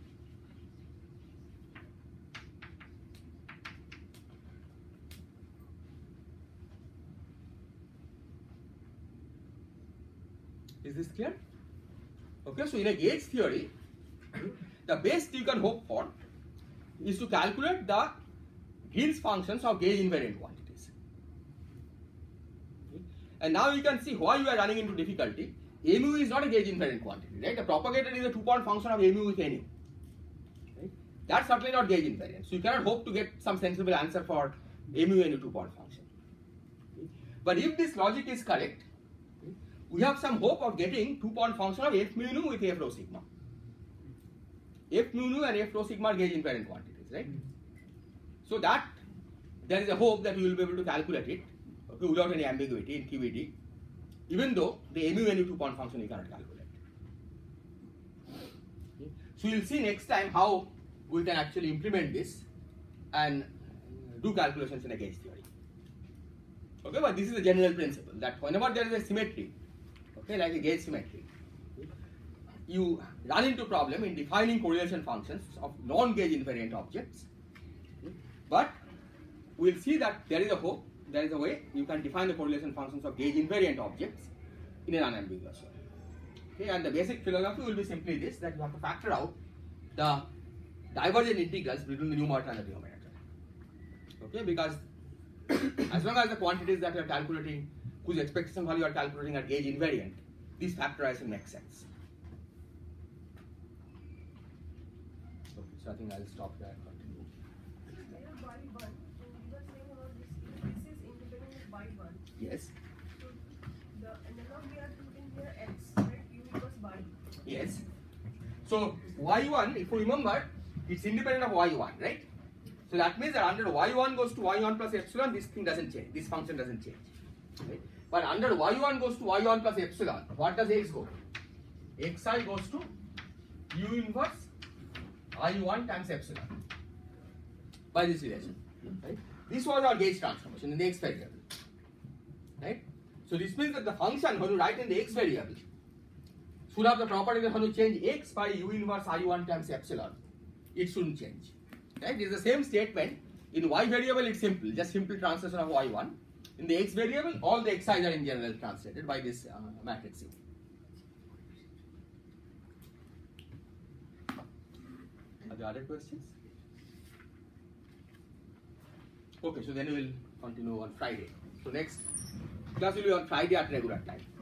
Is this clear? Okay, so in a gauge theory, the best you can hope for is to calculate the Green's functions of gauge invariant quantities. Okay. And now you can see why you are running into difficulty. A mu is not a gauge invariant quantity, right? The propagator is a two-point function of A mu with nu. Right? That's certainly not gauge invariant. So you cannot hope to get some sensible answer for A mu nu two-point function. Okay. But if this logic is correct, okay, we have some hope of getting two-point function of F mu nu with F rho sigma. F mu nu and F rho sigma are gauge invariant quantities, right? So that there is a hope that we will be able to calculate it, okay, without any ambiguity in Q E D, even though the A mu nu two-point function you cannot calculate. Okay. So you will see next time how we can actually implement this and do calculations in a gauge theory. Okay, but this is a general principle that whenever there is a symmetry, okay, like a gauge symmetry, you run into problem in defining correlation functions of non-gauge invariant objects. But we will see that there is a hope, there is a way you can define the correlation functions of gauge invariant objects in an unambiguous way. Okay, and the basic philosophy will be simply this, that you have to factor out the divergent integrals between the numerator and the denominator. Okay, because as long as the quantities that you are calculating, whose expectation value you are calculating are gauge invariant, this factorization makes sense. Okay, so I think I'll stop there and continue. Here by one, so we were saying about this, if this is independent of by one. Yes. So the analog we are putting here x, right? U equals by. Yes. So y one, if you remember, it's independent of y one, right? So that means that under y one goes to y one plus epsilon, this thing doesn't change. This function doesn't change. Right? But under y one goes to y one plus epsilon, what does x go? Xi goes to u inverse I one times epsilon by this relation. Right? This was our gauge transformation in the x variable. Right? So this means that the function when you write in the x variable should have the property that when you change x by u inverse I one times epsilon, it shouldn't change. Right? It is the same statement. In y variable it's simple, just simple translation of y one. In the x variable, all the xi's are in general translated by this uh, matrix. Are there other questions? Okay, so then we will continue on Friday. So next class will be on Friday at regular time.